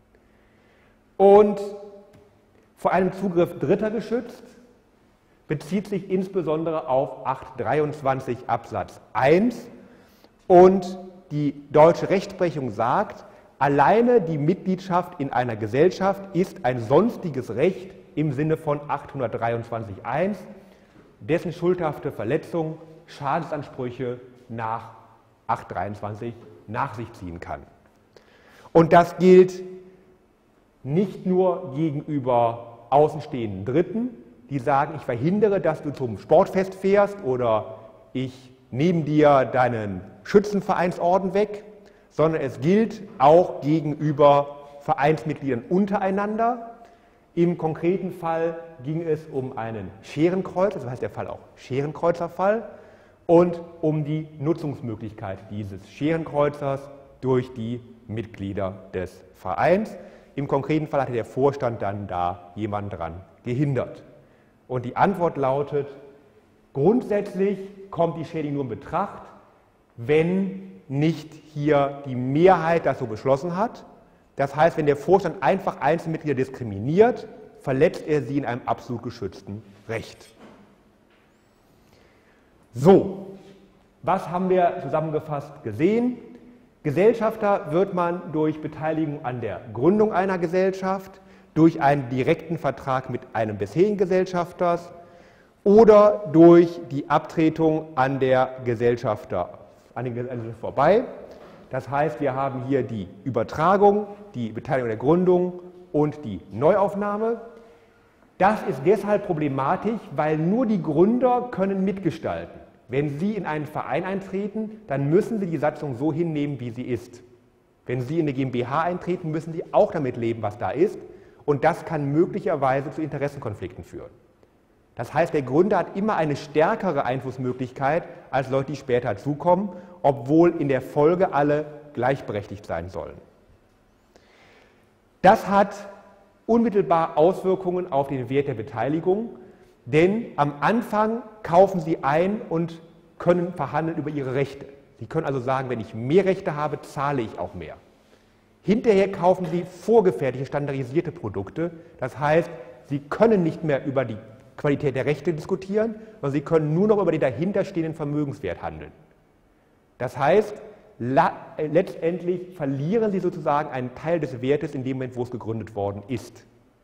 Speaker 1: Und vor einem Zugriff Dritter geschützt bezieht sich insbesondere auf 823 Absatz 1, und die deutsche Rechtsprechung sagt, alleine die Mitgliedschaft in einer Gesellschaft ist ein sonstiges Recht im Sinne von 823.1, dessen schuldhafte Verletzung Schadensansprüche nach 823 nach sich ziehen kann. Und das gilt nicht nur gegenüber außenstehenden Dritten, die sagen, ich verhindere, dass du zum Sportfest fährst, oder ich nehme dir deinen Schützenvereinsorden weg, sondern es gilt auch gegenüber Vereinsmitgliedern untereinander. Im konkreten Fall ging es um einen Scherenkreuzer, das heißt der Fall auch Scherenkreuzerfall, und um die Nutzungsmöglichkeit dieses Scherenkreuzers durch die Mitglieder des Vereins. Im konkreten Fall hatte der Vorstand dann da jemanden dran gehindert. Und die Antwort lautet, Grundsätzlich kommt die Schädigung nur in Betracht, wenn nicht hier die Mehrheit das so beschlossen hat. Das heißt, wenn der Vorstand einfach Einzelmitglieder diskriminiert, verletzt er sie in einem absolut geschützten Recht. So, was haben wir zusammengefasst gesehen? Gesellschafter wird man durch Beteiligung an der Gründung einer Gesellschaft, durch einen direkten Vertrag mit einem bisherigen Gesellschafter oder durch die Abtretung an der Gesellschafter vorbei. Das heißt, wir haben hier die Übertragung, die Beteiligung an der Gründung und die Neuaufnahme. Das ist deshalb problematisch, weil nur die Gründer können mitgestalten. Wenn Sie in einen Verein eintreten, dann müssen Sie die Satzung so hinnehmen, wie sie ist. Wenn Sie in eine GmbH eintreten, müssen Sie auch damit leben, was da ist. Und das kann möglicherweise zu Interessenkonflikten führen. Das heißt, der Gründer hat immer eine stärkere Einflussmöglichkeit als Leute, die später dazukommen, obwohl in der Folge alle gleichberechtigt sein sollen. Das hat unmittelbar Auswirkungen auf den Wert der Beteiligung, denn am Anfang kaufen Sie ein und können verhandeln über Ihre Rechte. Sie können also sagen, wenn ich mehr Rechte habe, zahle ich auch mehr. Hinterher kaufen Sie vorgefertigte, standardisierte Produkte. Das heißt, Sie können nicht mehr über die Qualität der Rechte diskutieren, sondern Sie können nur noch über den dahinterstehenden Vermögenswert handeln. Das heißt, letztendlich verlieren Sie sozusagen einen Teil des Wertes in dem Moment, wo es gegründet worden ist.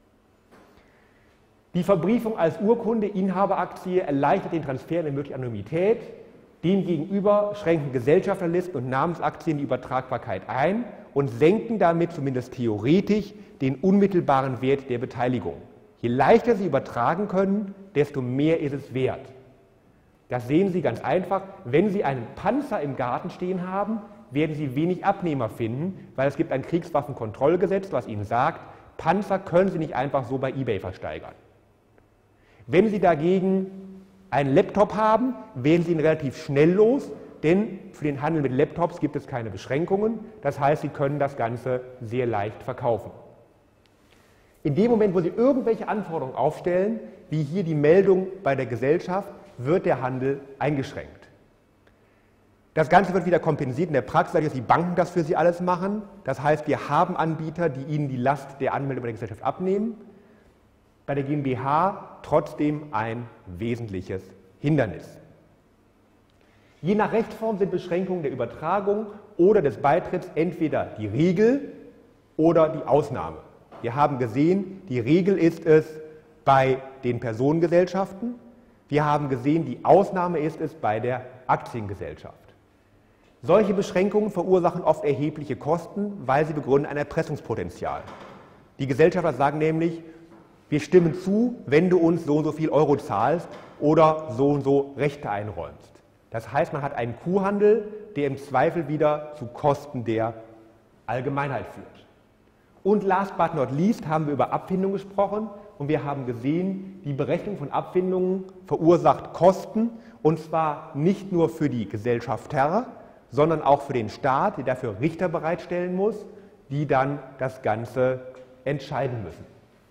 Speaker 1: Die Verbriefung als Urkunde, Inhaberaktie erleichtert den Transfer in eine mögliche Anonymität. Demgegenüber schränken Gesellschafterlisten und Namensaktien die Übertragbarkeit ein und senken damit zumindest theoretisch den unmittelbaren Wert der Beteiligung. Je leichter Sie übertragen können, desto mehr ist es wert. Das sehen Sie ganz einfach. Wenn Sie einen Panzer im Garten stehen haben, werden Sie wenig Abnehmer finden, weil es gibt ein Kriegswaffenkontrollgesetz, was Ihnen sagt, Panzer können Sie nicht einfach so bei eBay versteigern. Wenn Sie dagegen einen Laptop haben, werden Sie ihn relativ schnell los, denn für den Handel mit Laptops gibt es keine Beschränkungen. Das heißt, Sie können das Ganze sehr leicht verkaufen. In dem Moment, wo Sie irgendwelche Anforderungen aufstellen, wie hier die Meldung bei der Gesellschaft, wird der Handel eingeschränkt. Das Ganze wird wieder kompensiert in der Praxis, dass die Banken das für Sie alles machen. Das heißt, wir haben Anbieter, die Ihnen die Last der Anmeldung bei der Gesellschaft abnehmen. Bei der GmbH trotzdem ein wesentliches Hindernis. Je nach Rechtsform sind Beschränkungen der Übertragung oder des Beitritts entweder die Regel oder die Ausnahme. Wir haben gesehen, die Regel ist es bei den Personengesellschaften. Wir haben gesehen, die Ausnahme ist es bei der Aktiengesellschaft. Solche Beschränkungen verursachen oft erhebliche Kosten, weil sie begründen ein Erpressungspotenzial. Die Gesellschafter sagen nämlich, wir stimmen zu, wenn du uns so und so viel Euro zahlst oder so und so Rechte einräumst. Das heißt, man hat einen Kuhhandel, der im Zweifel wieder zu Kosten der Allgemeinheit führt. Und last but not least haben wir über Abfindungen gesprochen und wir haben gesehen, die Berechnung von Abfindungen verursacht Kosten und zwar nicht nur für die Gesellschafter, sondern auch für den Staat, der dafür Richter bereitstellen muss, die dann das Ganze entscheiden müssen.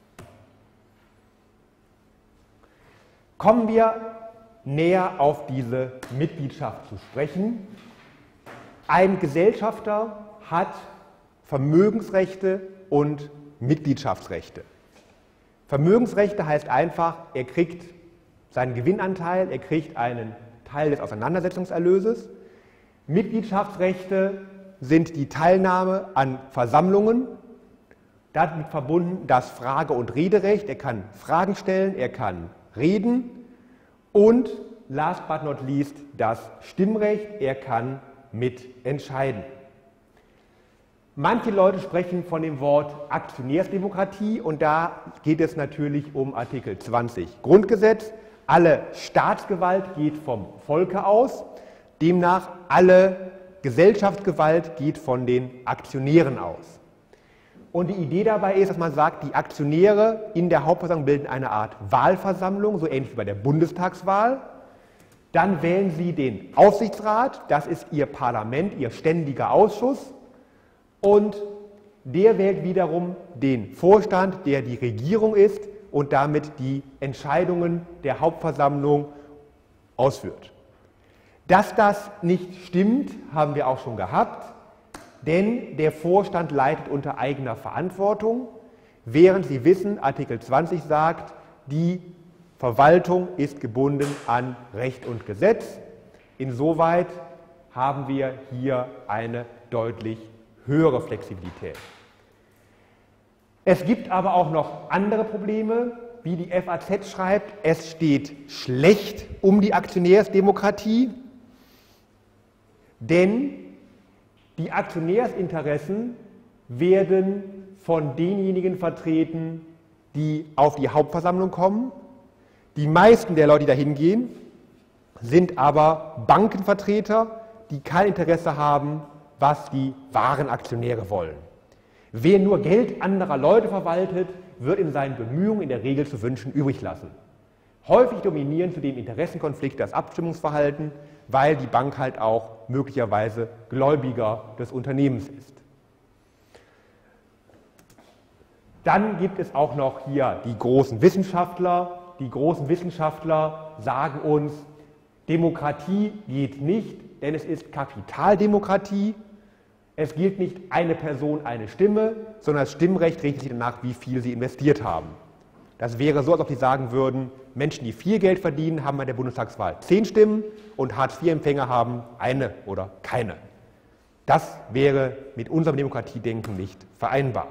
Speaker 1: Kommen wir näher auf diese Mitgliedschaft zu sprechen. Ein Gesellschafter hat Vermögensrechte und Mitgliedschaftsrechte. Vermögensrechte heißt einfach, er kriegt seinen Gewinnanteil, er kriegt einen Teil des Auseinandersetzungserlöses. Mitgliedschaftsrechte sind die Teilnahme an Versammlungen, damit verbunden das Frage- und Rederecht, er kann Fragen stellen, er kann reden und last but not least das Stimmrecht, er kann mitentscheiden. Manche Leute sprechen von dem Wort Aktionärsdemokratie und da geht es natürlich um Artikel 20 Grundgesetz. Alle Staatsgewalt geht vom Volke aus, demnach alle Gesellschaftsgewalt geht von den Aktionären aus. Und die Idee dabei ist, dass man sagt, die Aktionäre in der Hauptversammlung bilden eine Art Wahlversammlung, so ähnlich wie bei der Bundestagswahl. Dann wählen sie den Aufsichtsrat, das ist ihr Parlament, ihr ständiger Ausschuss. Und der wählt wiederum den Vorstand, der die Regierung ist und damit die Entscheidungen der Hauptversammlung ausführt. Dass das nicht stimmt, haben wir auch schon gehabt, denn der Vorstand leitet unter eigener Verantwortung, während Sie wissen, Artikel 20 sagt, die Verwaltung ist gebunden an Recht und Gesetz. Insoweit haben wir hier eine deutlich höhere Flexibilität. Es gibt aber auch noch andere Probleme, wie die FAZ schreibt, es steht schlecht um die Aktionärsdemokratie, denn die Aktionärsinteressen werden von denjenigen vertreten, die auf die Hauptversammlung kommen. Die meisten der Leute, die da hingehen, sind aber Bankenvertreter, die kein Interesse haben, was die wahren Aktionäre wollen. Wer nur Geld anderer Leute verwaltet, wird in seinen Bemühungen in der Regel zu wünschen übrig lassen. Häufig dominieren zudem Interessenkonflikte das Abstimmungsverhalten, weil die Bank halt auch möglicherweise Gläubiger des Unternehmens ist. Dann gibt es auch noch hier die großen Wissenschaftler. Die großen Wissenschaftler sagen uns, Demokratie geht nicht, denn es ist Kapitaldemokratie. Es gilt nicht eine Person, eine Stimme, sondern das Stimmrecht richtet sich danach, wie viel sie investiert haben. Das wäre so, als ob Sie sagen würden, Menschen, die viel Geld verdienen, haben bei der Bundestagswahl 10 Stimmen und Hartz-IV-Empfänger haben eine oder keine. Das wäre mit unserem Demokratiedenken nicht vereinbar.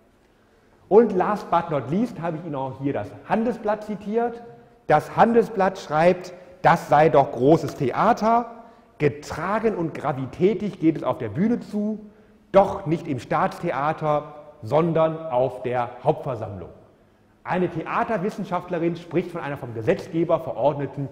Speaker 1: Und last but not least habe ich Ihnen auch hier das Handelsblatt zitiert. Das Handelsblatt schreibt, das sei doch großes Theater, getragen und gravitätig geht es auf der Bühne zu, doch nicht im Staatstheater, sondern auf der Hauptversammlung. Eine Theaterwissenschaftlerin spricht von einer vom Gesetzgeber verordneten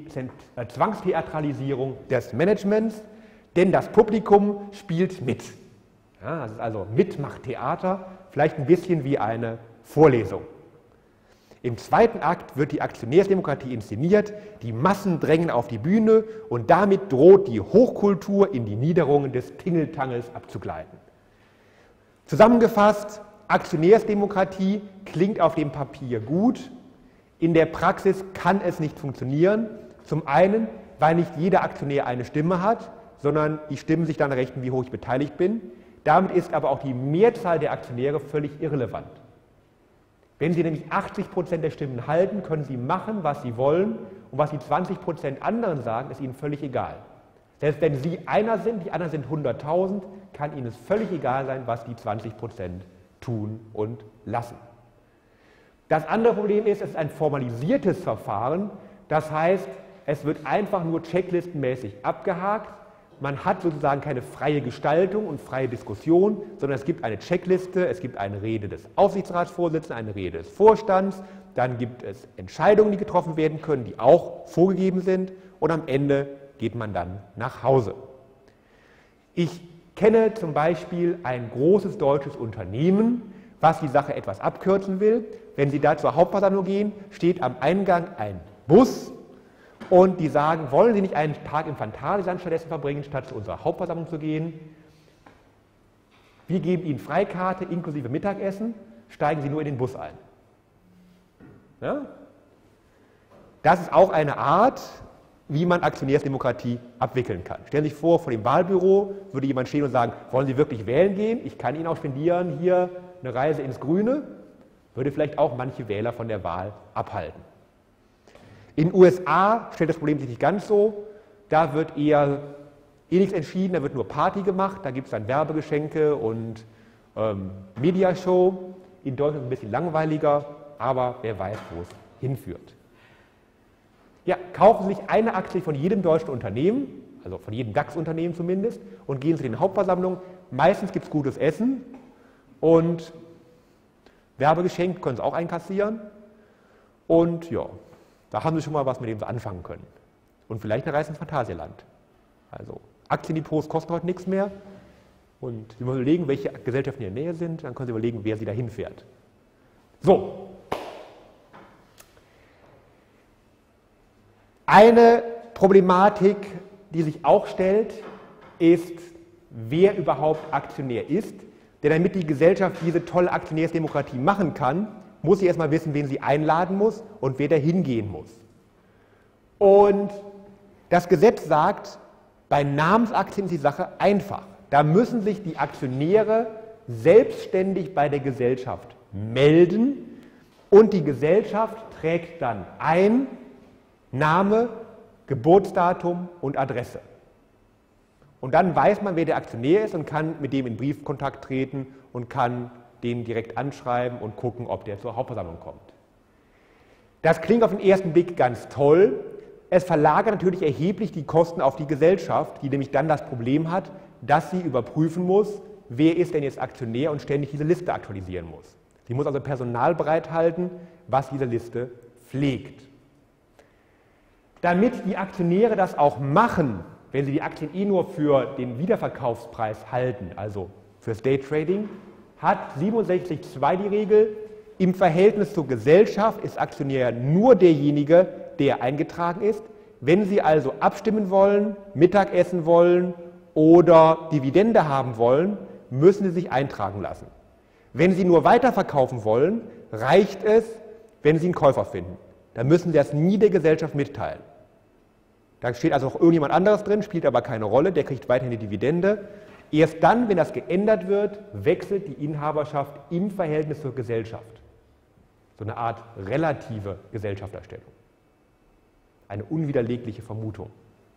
Speaker 1: Zwangstheatralisierung des Managements, denn das Publikum spielt mit. Ja, das ist also Mitmachtheater, vielleicht ein bisschen wie eine Vorlesung. Im zweiten Akt wird die Aktionärsdemokratie inszeniert, die Massen drängen auf die Bühne und damit droht die Hochkultur in die Niederungen des Tingeltangels abzugleiten. Zusammengefasst, Aktionärsdemokratie klingt auf dem Papier gut, in der Praxis kann es nicht funktionieren. Zum einen, weil nicht jeder Aktionär eine Stimme hat, sondern die Stimmen sich dann rechnen, wie hoch ich beteiligt bin. Damit ist aber auch die Mehrzahl der Aktionäre völlig irrelevant. Wenn Sie nämlich 80% der Stimmen halten, können Sie machen, was Sie wollen, und was die 20% anderen sagen, ist Ihnen völlig egal. Selbst wenn Sie einer sind, die anderen sind 100.000, kann Ihnen es völlig egal sein, was die 20% tun und lassen. Das andere Problem ist, es ist ein formalisiertes Verfahren, das heißt, es wird einfach nur checklistenmäßig abgehakt. Man hat sozusagen keine freie Gestaltung und freie Diskussion, sondern es gibt eine Checkliste, es gibt eine Rede des Aufsichtsratsvorsitzenden, eine Rede des Vorstands, dann gibt es Entscheidungen, die getroffen werden können, die auch vorgegeben sind, und am Ende geht man dann nach Hause. Ich kenne zum Beispiel ein großes deutsches Unternehmen, was die Sache etwas abkürzen will. Wenn Sie da zur Hauptversammlung gehen, steht am Eingang ein Bus, und die sagen, wollen Sie nicht einen Tag im Phantasialand stattdessen verbringen, statt zu unserer Hauptversammlung zu gehen? Wir geben Ihnen Freikarte inklusive Mittagessen, steigen Sie nur in den Bus ein. Ja? Das ist auch eine Art, wie man Aktionärsdemokratie abwickeln kann. Stellen Sie sich vor, vor dem Wahlbüro würde jemand stehen und sagen, wollen Sie wirklich wählen gehen? Ich kann Ihnen auch spendieren, hier eine Reise ins Grüne. Würde vielleicht auch manche Wähler von der Wahl abhalten. In den USA stellt das Problem sich nicht ganz so. Da wird eher nichts entschieden, da wird nur Party gemacht, da gibt es dann Werbegeschenke und Mediashow. In Deutschland ist es ein bisschen langweiliger, aber wer weiß, wo es hinführt. Ja, kaufen Sie sich eine Aktie von jedem deutschen Unternehmen, also von jedem DAX-Unternehmen zumindest, und gehen zu den Hauptversammlungen. Meistens gibt es gutes Essen und Werbegeschenke können Sie auch einkassieren. Und ja, da haben Sie schon mal was, mit dem Sie anfangen können. Und vielleicht eine Reise ins Phantasialand. Also Aktiendepots kosten heute nichts mehr. Und Sie müssen überlegen, welche Gesellschaften in der Nähe sind. Dann können Sie überlegen, wer Sie dahin fährt. So. Eine Problematik, die sich auch stellt, ist, wer überhaupt Aktionär ist. Denn damit die Gesellschaft diese tolle Aktionärsdemokratie machen kann, muss sie erstmal wissen, wen sie einladen muss und wer da hingehen muss. Und Das Gesetz sagt, bei Namensaktien ist die Sache einfach. Da müssen sich die Aktionäre selbstständig bei der Gesellschaft melden und die Gesellschaft trägt dann ein Name, Geburtsdatum und Adresse. Und dann weiß man, wer der Aktionär ist und kann mit dem in Briefkontakt treten und kann den direkt anschreiben und gucken, ob der zur Hauptversammlung kommt. Das klingt auf den ersten Blick ganz toll. Es verlagert natürlich erheblich die Kosten auf die Gesellschaft, die nämlich dann das Problem hat, dass sie überprüfen muss, wer ist denn jetzt Aktionär und ständig diese Liste aktualisieren muss. Sie muss also Personal bereithalten, was diese Liste pflegt. Damit die Aktionäre das auch machen, wenn sie die Aktien nur für den Wiederverkaufspreis halten, also fürs Daytrading, hat 67.2 die Regel, im Verhältnis zur Gesellschaft ist Aktionär nur derjenige, der eingetragen ist. Wenn Sie also abstimmen wollen, Mittagessen wollen oder Dividende haben wollen, müssen Sie sich eintragen lassen. Wenn Sie nur weiterverkaufen wollen, reicht es, wenn Sie einen Käufer finden. Dann müssen Sie das nie der Gesellschaft mitteilen. Da steht also noch irgendjemand anderes drin, spielt aber keine Rolle, der kriegt weiterhin die Dividende. Erst dann, wenn das geändert wird, wechselt die Inhaberschaft im Verhältnis zur Gesellschaft. So eine Art relative Gesellschafterstellung. Eine unwiderlegliche Vermutung.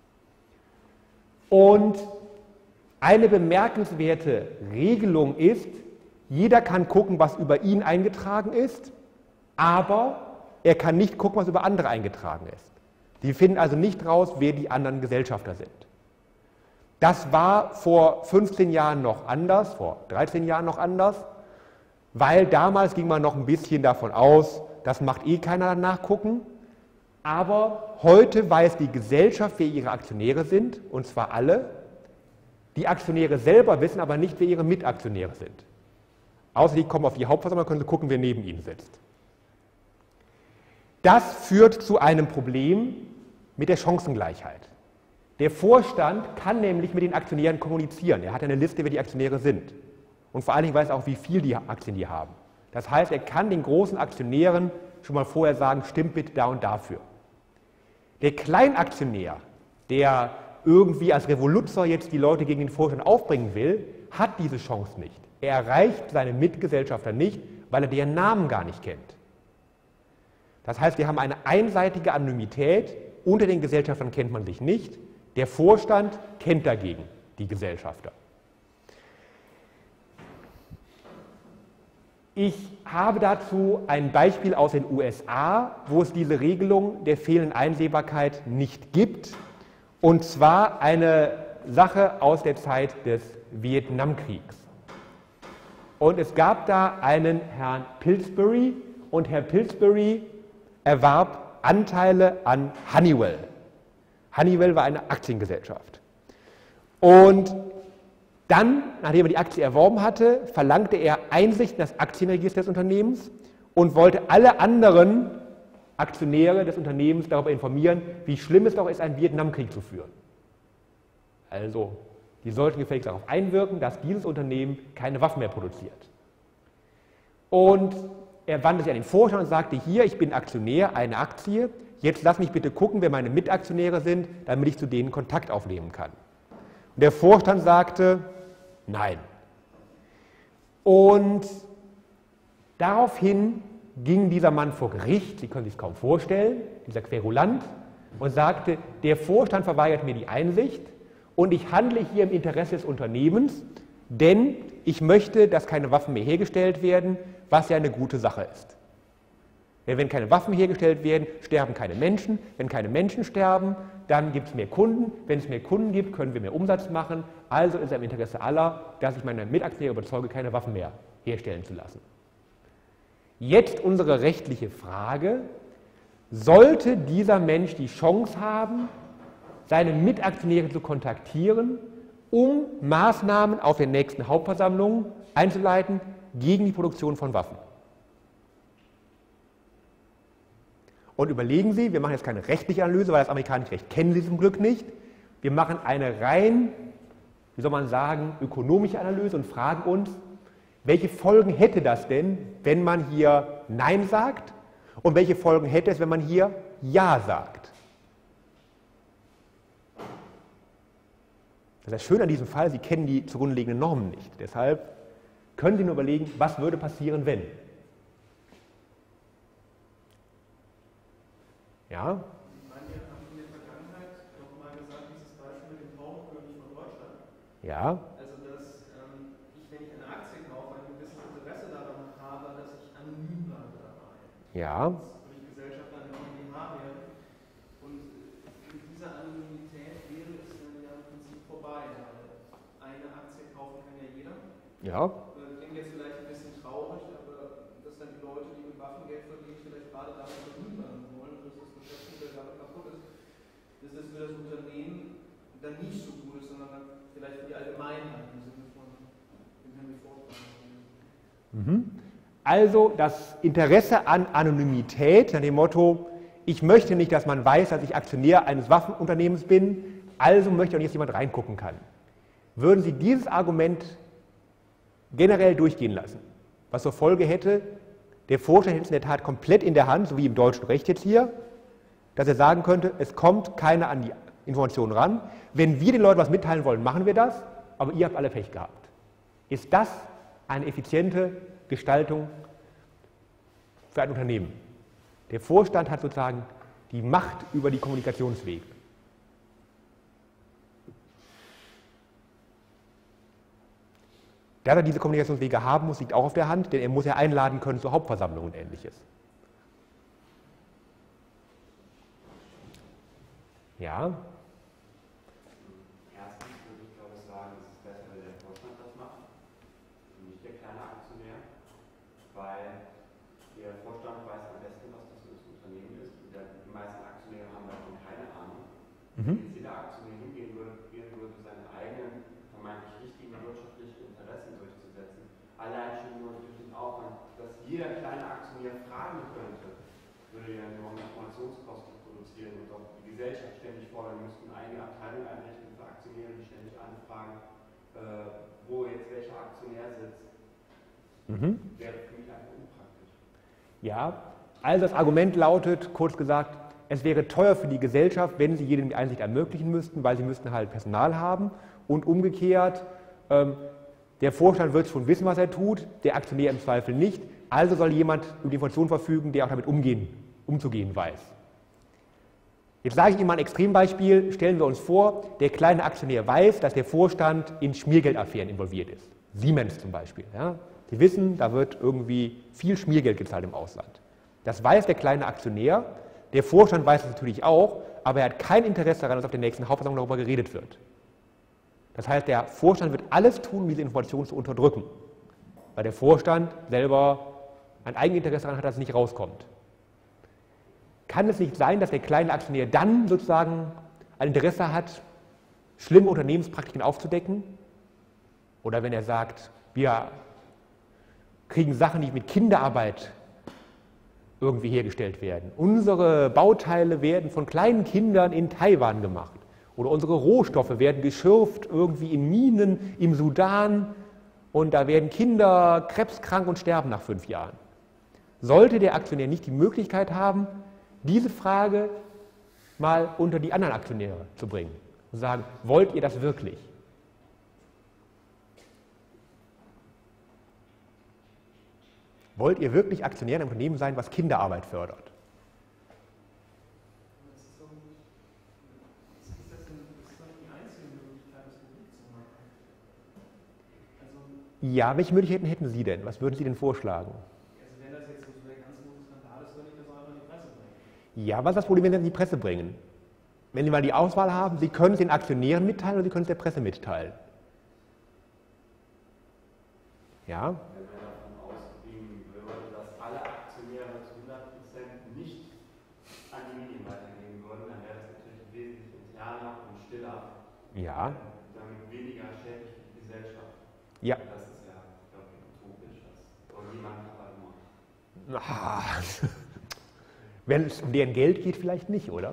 Speaker 1: Und eine bemerkenswerte Regelung ist, jeder kann gucken, was über ihn eingetragen ist, aber er kann nicht gucken, was über andere eingetragen ist. Sie finden also nicht raus, wer die anderen Gesellschafter sind. Das war vor 15 Jahren noch anders, vor 13 Jahren noch anders, weil damals ging man noch ein bisschen davon aus, das macht eh keiner nachgucken. Aber heute weiß die Gesellschaft, wer ihre Aktionäre sind, und zwar alle. Die Aktionäre selber wissen aber nicht, wer ihre Mitaktionäre sind. Außer die kommen auf die Hauptversammlung, können sie gucken, wer neben ihnen sitzt. Das führt zu einem Problem mit der Chancengleichheit. Der Vorstand kann nämlich mit den Aktionären kommunizieren. Er hat eine Liste, wer die Aktionäre sind. Und vor allen Dingen weiß er auch, wie viel die Aktien die haben. Das heißt, er kann den großen Aktionären schon mal vorher sagen, stimmt bitte da und dafür. Der Kleinaktionär, der irgendwie als Revoluzer jetzt die Leute gegen den Vorstand aufbringen will, hat diese Chance nicht. Er erreicht seine Mitgesellschafter nicht, weil er deren Namen gar nicht kennt. Das heißt, wir haben eine einseitige Anonymität. Unter den Gesellschaftern kennt man sich nicht. Der Vorstand kennt dagegen die Gesellschafter. Ich habe dazu ein Beispiel aus den USA, wo es diese Regelung der fehlenden Einsehbarkeit nicht gibt. Und zwar eine Sache aus der Zeit des Vietnamkriegs. Und es gab da einen Herrn Pillsbury und Herr Pillsbury erwarb Anteile an Honeywell. Honeywell war eine Aktiengesellschaft. Und dann, nachdem er die Aktie erworben hatte, verlangte er Einsicht in das Aktienregister des Unternehmens und wollte alle anderen Aktionäre des Unternehmens darüber informieren, wie schlimm es doch ist, einen Vietnamkrieg zu führen. Also, die sollten gefälligst darauf einwirken, dass dieses Unternehmen keine Waffen mehr produziert. Und er wandte sich an den Vorstand und sagte, hier, ich bin Aktionär, eine Aktie, jetzt lass mich bitte gucken, wer meine Mitaktionäre sind, damit ich zu denen Kontakt aufnehmen kann. Und der Vorstand sagte, nein. Und daraufhin ging dieser Mann vor Gericht, Sie können sich es kaum vorstellen, dieser Querulant, und sagte, der Vorstand verweigert mir die Einsicht und ich handle hier im Interesse des Unternehmens, denn ich möchte, dass keine Waffen mehr hergestellt werden, was ja eine gute Sache ist. Wenn keine Waffen hergestellt werden, sterben keine Menschen. Wenn keine Menschen sterben, dann gibt es mehr Kunden. Wenn es mehr Kunden gibt, können wir mehr Umsatz machen. Also ist es im Interesse aller, dass ich meine Mitaktionäre überzeuge, keine Waffen mehr herstellen zu lassen. Jetzt unsere rechtliche Frage: Sollte dieser Mensch die Chance haben, seine Mitaktionäre zu kontaktieren, um Maßnahmen auf den nächsten Hauptversammlungen einzuleiten gegen die Produktion von Waffen? Und überlegen Sie, wir machen jetzt keine rechtliche Analyse, weil das amerikanische Recht kennen Sie zum Glück nicht. Wir machen eine rein, wie soll man sagen, ökonomische Analyse und fragen uns, welche Folgen hätte das denn, wenn man hier Nein sagt, und welche Folgen hätte es, wenn man hier Ja sagt? Das ist das Schöne an diesem Fall, Sie kennen die zugrunde liegenden Normen nicht. Deshalb können Sie nur überlegen, was würde passieren, wenn. Ja?
Speaker 2: Manche haben in der Vergangenheit doch mal gesagt, dieses Beispiel mit dem Pornokönig von Deutschland.
Speaker 1: Ja.
Speaker 2: Also, dass ich, wenn ich eine Aktie kaufe, ein gewisses Interesse daran habe, dass ich anonym bleibe dabei.
Speaker 1: Ja.
Speaker 2: Dass die Gesellschaft eine GmbH werden. Und mit dieser Anonymität wäre es dann ja im Prinzip vorbei. Weil eine Aktie kaufen kann ja jeder.
Speaker 1: Ja.
Speaker 2: Klingt jetzt vielleicht ein bisschen traurig, aber dass dann die Leute, die mit Waffen Geld verdienen, vielleicht gerade damit verdient werden wollen und dass das Geschäftsmodell damit kaputt ist, dass das für das Unternehmen dann nicht so gut ist, sondern dann vielleicht für die Allgemeinheit im Sinne von dem Henry Ford.
Speaker 1: Also das Interesse an Anonymität, nach dem Motto, ich möchte nicht, dass man weiß, dass ich Aktionär eines Waffenunternehmens bin, also möchte auch nicht, dass jemand reingucken kann. Würden Sie dieses Argument generell durchgehen lassen, was zur Folge hätte, der Vorstand hätte es in der Tat komplett in der Hand, so wie im deutschen Recht jetzt hier, dass er sagen könnte, es kommt keiner an die Informationen ran. Wenn wir den Leuten was mitteilen wollen, machen wir das, aber ihr habt alle Pech gehabt. Ist das eine effiziente Gestaltung für ein Unternehmen? Der Vorstand hat sozusagen die Macht über die Kommunikationswege. Dass er diese Kommunikationswege haben muss, liegt auch auf der Hand, denn er muss ja einladen können zur Hauptversammlung und Ähnliches. Ja?
Speaker 3: Erstens würde ich, glaube ich, sagen, es ist besser, wenn der Vorstand das macht und nicht der kleine Aktionär, weil der Vorstand weiß am besten, was das für das Unternehmen ist. Und die meisten Aktionäre haben davon keine Ahnung. Wenn jetzt jeder Aktionär hingehen würde, seine eigenen vermeintlich richtigen wirtschaftlichen Interessen durchzusetzen, allein schon nur durch den Aufwand, dass jeder kleine Aktionär fragen könnte, würde ja nur Informationskosten produzieren und auch die Gesellschaft ständig fordern, wir müssten eine Abteilung einrichten für Aktionäre, die ständig anfragen, wo jetzt welcher Aktionär sitzt. Wäre für mich einfach unpraktisch.
Speaker 1: Ja, also das Argument lautet, kurz gesagt, es wäre teuer für die Gesellschaft, wenn sie jedem die Einsicht ermöglichen müssten, weil sie müssten halt Personal haben und umgekehrt, der Vorstand wird schon wissen, was er tut, der Aktionär im Zweifel nicht, also soll jemand über die Informationen verfügen, der auch damit umzugehen weiß. Jetzt sage ich Ihnen mal ein Extrembeispiel. Stellen wir uns vor, der kleine Aktionär weiß, dass der Vorstand in Schmiergeldaffären involviert ist. Siemens zum Beispiel. Ja? Sie wissen, da wird irgendwie viel Schmiergeld gezahlt im Ausland. Das weiß der kleine Aktionär. Der Vorstand weiß es natürlich auch, aber er hat kein Interesse daran, dass auf der nächsten Hauptversammlung darüber geredet wird. Das heißt, der Vorstand wird alles tun, um diese Informationen zu unterdrücken, weil der Vorstand selber ein Eigeninteresse daran hat, dass es nicht rauskommt. Kann es nicht sein, dass der kleine Aktionär dann sozusagen ein Interesse hat, schlimme Unternehmenspraktiken aufzudecken? Oder wenn er sagt, wir kriegen Sachen, die mit Kinderarbeit irgendwie hergestellt werden. Unsere Bauteile werden von kleinen Kindern in Taiwan gemacht. Oder unsere Rohstoffe werden geschürft irgendwie in Minen im Sudan und da werden Kinder krebskrank und sterben nach 5 Jahren. Sollte der Aktionär nicht die Möglichkeit haben, diese Frage mal unter die anderen Aktionäre zu bringen und sagen, wollt ihr das wirklich? Wollt ihr wirklich Aktionär in einem Unternehmen sein, was Kinderarbeit fördert?
Speaker 2: Ist das doch die einzige Möglichkeit, das publik zu machen? Also,
Speaker 1: Ja, welche Möglichkeiten hätten Sie denn? Was würden Sie denn vorschlagen?
Speaker 2: wenn das jetzt so der ganz große Skandal ist, würde ich das auch einfach in die Presse bringen.
Speaker 1: Ja, was ist das Problem, wenn Sie das in die Presse bringen? Wenn Sie mal die Auswahl haben, Sie können es den Aktionären mitteilen oder Sie können es der Presse mitteilen. Ja?
Speaker 3: Wenn wir davon ausgehen würde, dass alle Aktionäre zu 100% nicht an die Medien weitergeben würden, dann wäre das natürlich wesentlich interner und stiller.
Speaker 1: Ja.
Speaker 3: Damit weniger schädlich für die Gesellschaft.
Speaker 1: Ja.
Speaker 3: Das ist ja, glaube ich, utopisch. Und niemand aber immer.
Speaker 1: Wenn es um deren Geld geht, vielleicht nicht, oder?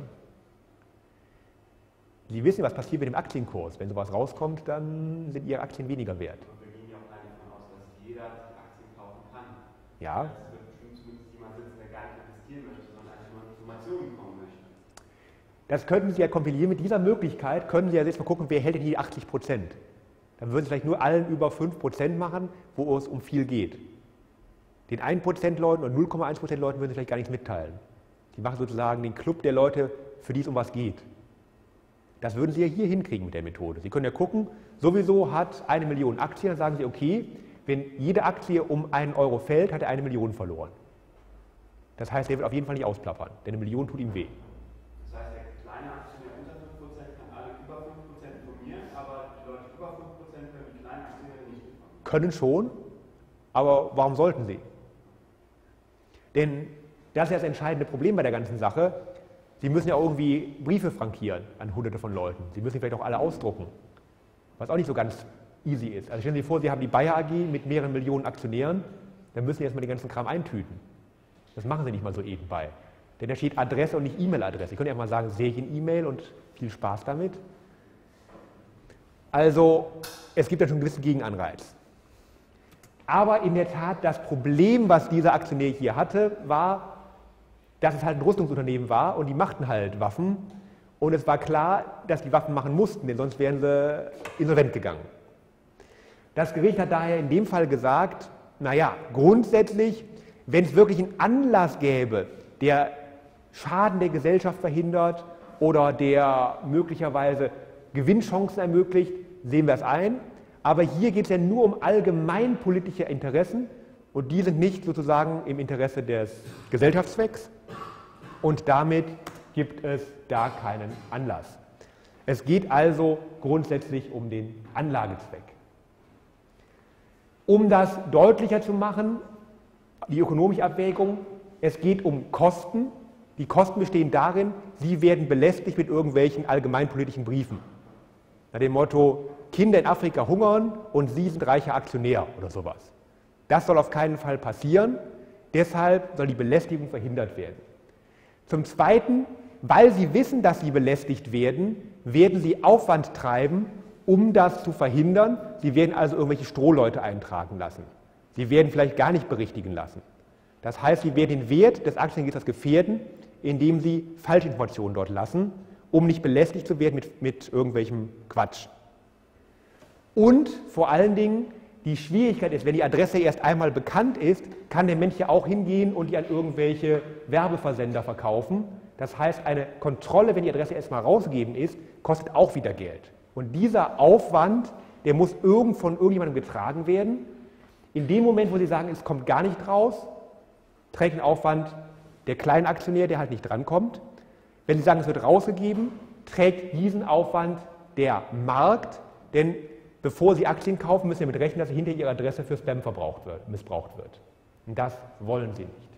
Speaker 1: Sie wissen, was passiert mit dem Aktienkurs. Wenn sowas rauskommt, dann sind Ihre Aktien weniger wert.
Speaker 3: Und wir gehen ja auch eigentlich davon aus, dass jeder die Aktien kaufen kann.
Speaker 1: Ja.
Speaker 3: Es wird bestimmt zumindest jemand sitzen, der gar nicht investieren möchte, sondern einfach nur Informationen bekommen möchte.
Speaker 1: Das könnten Sie ja kompilieren. Mit dieser Möglichkeit können Sie ja jetzt mal gucken, wer hält denn hier die 80%. Dann würden Sie vielleicht nur allen über 5% machen, wo es um viel geht. Den 1% Leuten oder 0,1% Leuten würden Sie vielleicht gar nichts mitteilen. Die machen sozusagen den Club der Leute, für die es um was geht. Das würden Sie ja hier hinkriegen mit der Methode. Sie können ja gucken, sowieso hat 1 Million Aktien, dann sagen Sie, okay, wenn jede Aktie um 1 Euro fällt, hat er 1 Million verloren. Das heißt, er wird auf jeden Fall nicht ausplappern, denn 1 Million tut ihm weh.
Speaker 3: Das heißt, der kleine Aktionär unter 5% kann alle über 5% informieren, aber die Leute über 5% können die kleinen Aktionäre nicht informieren.
Speaker 1: Können schon, aber warum sollten sie? Denn das ist ja das entscheidende Problem bei der ganzen Sache. Sie müssen ja irgendwie Briefe frankieren an Hunderte von Leuten. Sie müssen vielleicht auch alle ausdrucken, was auch nicht so ganz easy ist. Also stellen Sie sich vor, Sie haben die Bayer AG mit mehreren Millionen Aktionären, dann müssen Sie erstmal den ganzen Kram eintüten. Das machen Sie nicht mal so ebenbei. Denn da steht Adresse und nicht E-Mail-Adresse. Sie können ja mal sagen, Serien-E-Mail und viel Spaß damit. Also, es gibt ja schon einen gewissen Gegenanreiz. Aber in der Tat, das Problem, was dieser Aktionär hier hatte, war, dass es halt ein Rüstungsunternehmen war und die machten halt Waffen. Und es war klar, dass die Waffen machen mussten, denn sonst wären sie insolvent gegangen. Das Gericht hat daher in dem Fall gesagt, naja, grundsätzlich, wenn es wirklich einen Anlass gäbe, der Schaden der Gesellschaft verhindert oder der möglicherweise Gewinnchancen ermöglicht, sehen wir es ein. Aber hier geht es ja nur um allgemeinpolitische Interessen und die sind nicht sozusagen im Interesse des Gesellschaftszwecks und damit gibt es da keinen Anlass. Es geht also grundsätzlich um den Anlagezweck. Um das deutlicher zu machen, die ökonomische Abwägung, es geht um Kosten. Die Kosten bestehen darin, sie werden belästigt mit irgendwelchen allgemeinpolitischen Briefen. Nach dem Motto, Kinder in Afrika hungern und Sie sind reicher Aktionär oder sowas. Das soll auf keinen Fall passieren, deshalb soll die Belästigung verhindert werden. Zum Zweiten, weil Sie wissen, dass Sie belästigt werden, werden Sie Aufwand treiben, um das zu verhindern. Sie werden also irgendwelche Strohleute eintragen lassen. Sie werden vielleicht gar nicht berichtigen lassen. Das heißt, Sie werden den Wert des Aktienregisters gefährden, indem Sie Falschinformationen dort lassen, um nicht belästigt zu werden mit irgendwelchem Quatsch. Und vor allen Dingen, die Schwierigkeit ist, wenn die Adresse erst einmal bekannt ist, kann der Mensch ja auch hingehen und die an irgendwelche Werbeversender verkaufen. Das heißt, eine Kontrolle, wenn die Adresse erstmal rausgegeben ist, kostet auch wieder Geld. Und dieser Aufwand, der muss von irgendjemandem getragen werden. In dem Moment, wo Sie sagen, es kommt gar nicht raus, trägt den Aufwand der Kleinaktionär, der halt nicht drankommt. Wenn Sie sagen, es wird rausgegeben, trägt diesen Aufwand der Markt, denn bevor Sie Aktien kaufen, müssen Sie damit rechnen, dass hinter Ihrer Adresse für Spam missbraucht wird. Und das wollen Sie nicht.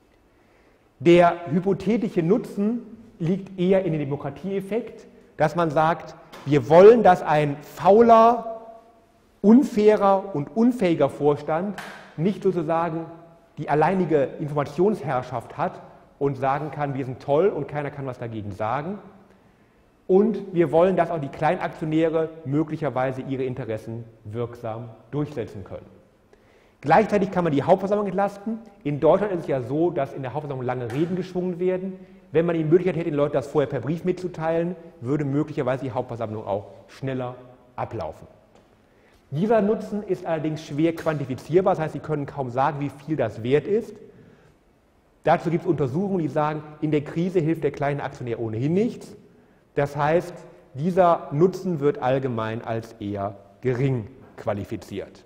Speaker 1: Der hypothetische Nutzen liegt eher in dem Demokratieeffekt, dass man sagt, wir wollen, dass ein fauler, unfairer und unfähiger Vorstand nicht sozusagen die alleinige Informationsherrschaft hat und sagen kann, wir sind toll und keiner kann was dagegen sagen. Und wir wollen, dass auch die Kleinaktionäre möglicherweise ihre Interessen wirksam durchsetzen können. Gleichzeitig kann man die Hauptversammlung entlasten. In Deutschland ist es ja so, dass in der Hauptversammlung lange Reden geschwungen werden. Wenn man die Möglichkeit hätte, den Leuten das vorher per Brief mitzuteilen, würde möglicherweise die Hauptversammlung auch schneller ablaufen. Dieser Nutzen ist allerdings schwer quantifizierbar, das heißt, Sie können kaum sagen, wie viel das wert ist. Dazu gibt es Untersuchungen, die sagen, in der Krise hilft der kleine Aktionär ohnehin nichts. Das heißt, dieser Nutzen wird allgemein als eher gering qualifiziert.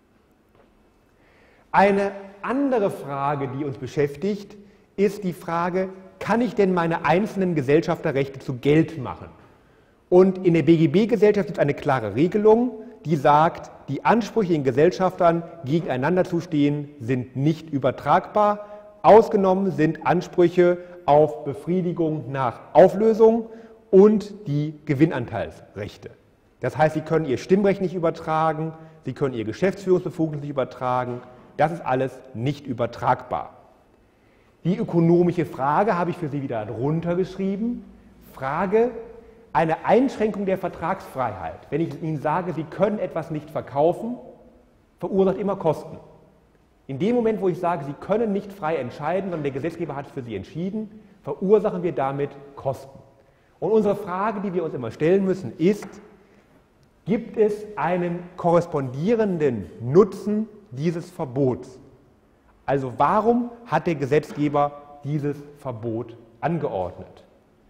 Speaker 1: Eine andere Frage, die uns beschäftigt, ist die Frage, kann ich denn meine einzelnen Gesellschafterrechte zu Geld machen? Und in der BGB-Gesellschaft gibt es eine klare Regelung, die sagt, die Ansprüche den Gesellschaftern gegeneinander zu stehen, sind nicht übertragbar. Ausgenommen sind Ansprüche auf Befriedigung nach Auflösung und die Gewinnanteilsrechte. Das heißt, Sie können Ihr Stimmrecht nicht übertragen, Sie können Ihr Geschäftsführungsbefugnis nicht übertragen. Das ist alles nicht übertragbar. Die ökonomische Frage habe ich für Sie wieder drunter geschrieben. Frage, eine Einschränkung der Vertragsfreiheit. Wenn ich Ihnen sage, Sie können etwas nicht verkaufen, verursacht immer Kosten. In dem Moment, wo ich sage, Sie können nicht frei entscheiden, sondern der Gesetzgeber hat es für Sie entschieden, verursachen wir damit Kosten. Und unsere Frage, die wir uns immer stellen müssen, ist, gibt es einen korrespondierenden Nutzen dieses Verbots? Also warum hat der Gesetzgeber dieses Verbot angeordnet?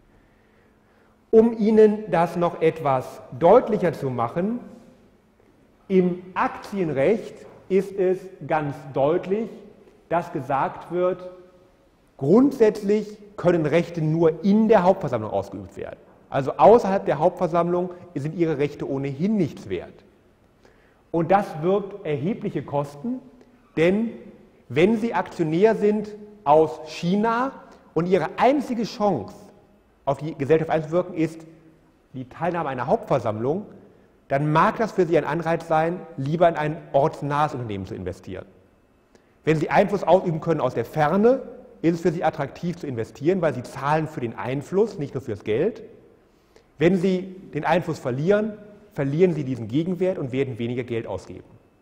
Speaker 1: Um Ihnen das noch etwas deutlicher zu machen, im Aktienrecht ist es ganz deutlich, dass gesagt wird, grundsätzlich können Rechte nur in der Hauptversammlung ausgeübt werden. Also außerhalb der Hauptversammlung sind Ihre Rechte ohnehin nichts wert. Und das birgt erhebliche Kosten, denn wenn Sie Aktionär sind aus China und Ihre einzige Chance, auf die Gesellschaft einzuwirken, ist die Teilnahme an einer Hauptversammlung, dann mag das für Sie ein Anreiz sein, lieber in ein ortsnahes Unternehmen zu investieren. Wenn Sie Einfluss ausüben können aus der Ferne, ist es für Sie attraktiv zu investieren, weil Sie zahlen für den Einfluss, nicht nur für das Geld. Wenn Sie den Einfluss verlieren, verlieren Sie diesen Gegenwert und werden weniger Geld ausgeben.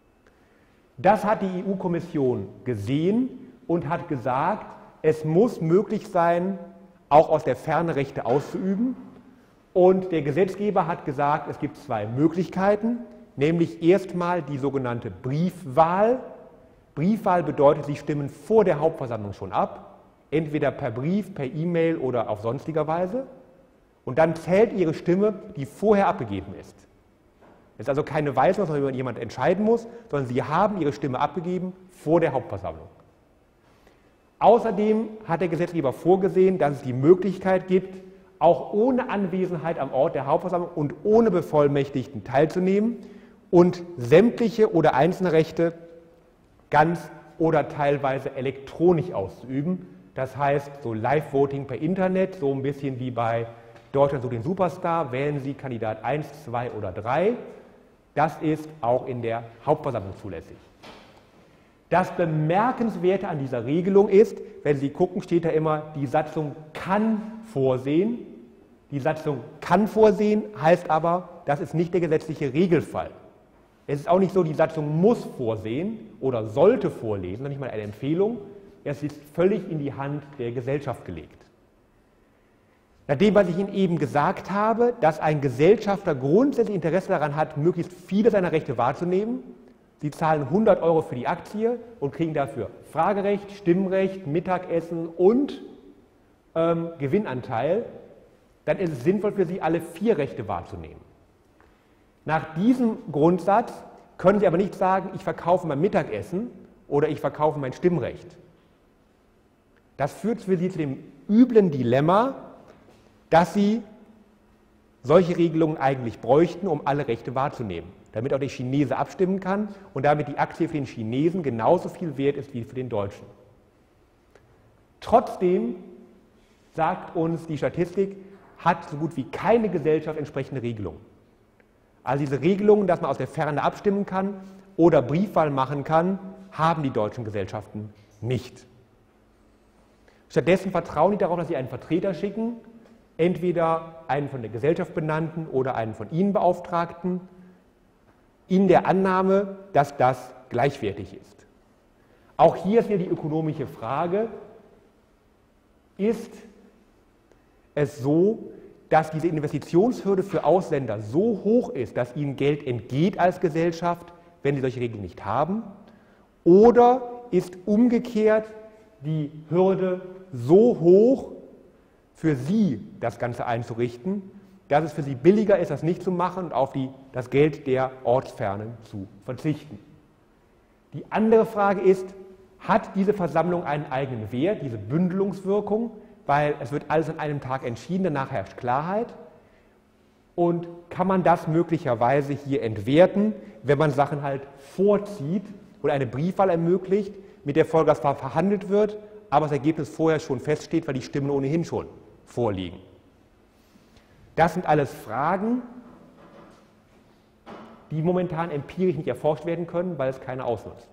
Speaker 1: Das hat die EU-Kommission gesehen und hat gesagt, es muss möglich sein, auch aus der Ferne Rechte auszuüben. Und der Gesetzgeber hat gesagt, es gibt zwei Möglichkeiten, nämlich erstmal die sogenannte Briefwahl. Briefwahl bedeutet, Sie stimmen vor der Hauptversammlung schon ab, entweder per Brief, per E-Mail oder auf sonstiger Weise. Und dann zählt Ihre Stimme, die vorher abgegeben ist. Es ist also keine Weisung, worüber jemand entscheiden muss, sondern Sie haben Ihre Stimme abgegeben vor der Hauptversammlung. Außerdem hat der Gesetzgeber vorgesehen, dass es die Möglichkeit gibt, auch ohne Anwesenheit am Ort der Hauptversammlung und ohne Bevollmächtigten teilzunehmen und sämtliche oder einzelne Rechte ganz oder teilweise elektronisch auszuüben. Das heißt, so Live-Voting per Internet, so ein bisschen wie bei Deutschland sucht den Superstar, wählen Sie Kandidat 1, 2 oder 3. Das ist auch in der Hauptversammlung zulässig. Das Bemerkenswerte an dieser Regelung ist, wenn Sie gucken, steht da immer, die Satzung kann vorsehen. Die Satzung kann vorsehen, heißt aber, das ist nicht der gesetzliche Regelfall. Es ist auch nicht so, die Satzung muss vorsehen oder sollte vorlesen, noch nicht mal eine Empfehlung. Es ist völlig in die Hand der Gesellschaft gelegt. Nach dem, was ich Ihnen eben gesagt habe, dass ein Gesellschafter grundsätzlich Interesse daran hat, möglichst viele seiner Rechte wahrzunehmen. Sie zahlen 100 € für die Aktie und kriegen dafür Fragerecht, Stimmrecht, Mittagessen und Gewinnanteil. Dann ist es sinnvoll für Sie, alle 4 Rechte wahrzunehmen. Nach diesem Grundsatz können Sie aber nicht sagen, ich verkaufe mein Mittagessen oder ich verkaufe mein Stimmrecht. Das führt für Sie zu dem üblen Dilemma, dass Sie solche Regelungen eigentlich bräuchten, um alle Rechte wahrzunehmen, damit auch der Chinese abstimmen kann und damit die Aktie für den Chinesen genauso viel wert ist wie für den Deutschen. Trotzdem, sagt uns die Statistik, hat so gut wie keine Gesellschaft entsprechende Regelungen. Also diese Regelungen, dass man aus der Ferne abstimmen kann oder Briefwahl machen kann, haben die deutschen Gesellschaften nicht. Stattdessen vertrauen die darauf, dass sie einen Vertreter schicken, entweder einen von der Gesellschaft benannten oder einen von Ihnen Beauftragten, in der Annahme, dass das gleichwertig ist. Auch hier ist wieder die ökonomische Frage, ist es so, dass diese Investitionshürde für Ausländer so hoch ist, dass ihnen Geld entgeht als Gesellschaft, wenn sie solche Regeln nicht haben? Oder ist umgekehrt die Hürde so hoch, für Sie das Ganze einzurichten, dass es für Sie billiger ist, das nicht zu machen und auf das Geld der Ortsfernen zu verzichten? Die andere Frage ist, hat diese Versammlung einen eigenen Wert, diese Bündelungswirkung? Weil es wird alles an einem Tag entschieden, danach herrscht Klarheit. Und kann man das möglicherweise hier entwerten, wenn man Sachen halt vorzieht oder eine Briefwahl ermöglicht, mit der Folge, dass zwar verhandelt wird, aber das Ergebnis vorher schon feststeht, weil die Stimmen ohnehin schon vorliegen. Das sind alles Fragen, die momentan empirisch nicht erforscht werden können, weil es keiner ausnutzt.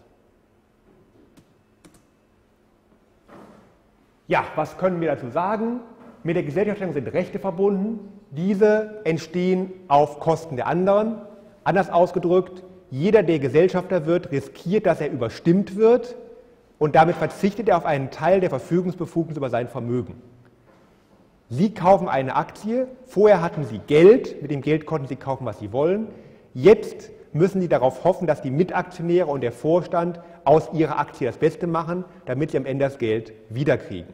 Speaker 1: Ja, was können wir dazu sagen? Mit der Gesellschaftsstellung sind Rechte verbunden. Diese entstehen auf Kosten der anderen. Anders ausgedrückt, jeder, der Gesellschafter wird, riskiert, dass er überstimmt wird und damit verzichtet er auf einen Teil der Verfügungsbefugnis über sein Vermögen. Sie kaufen eine Aktie, vorher hatten Sie Geld, mit dem Geld konnten Sie kaufen, was Sie wollen. Jetzt müssen Sie darauf hoffen, dass die Mitaktionäre und der Vorstand aus ihrer Aktie das Beste machen, damit Sie am Ende das Geld wiederkriegen.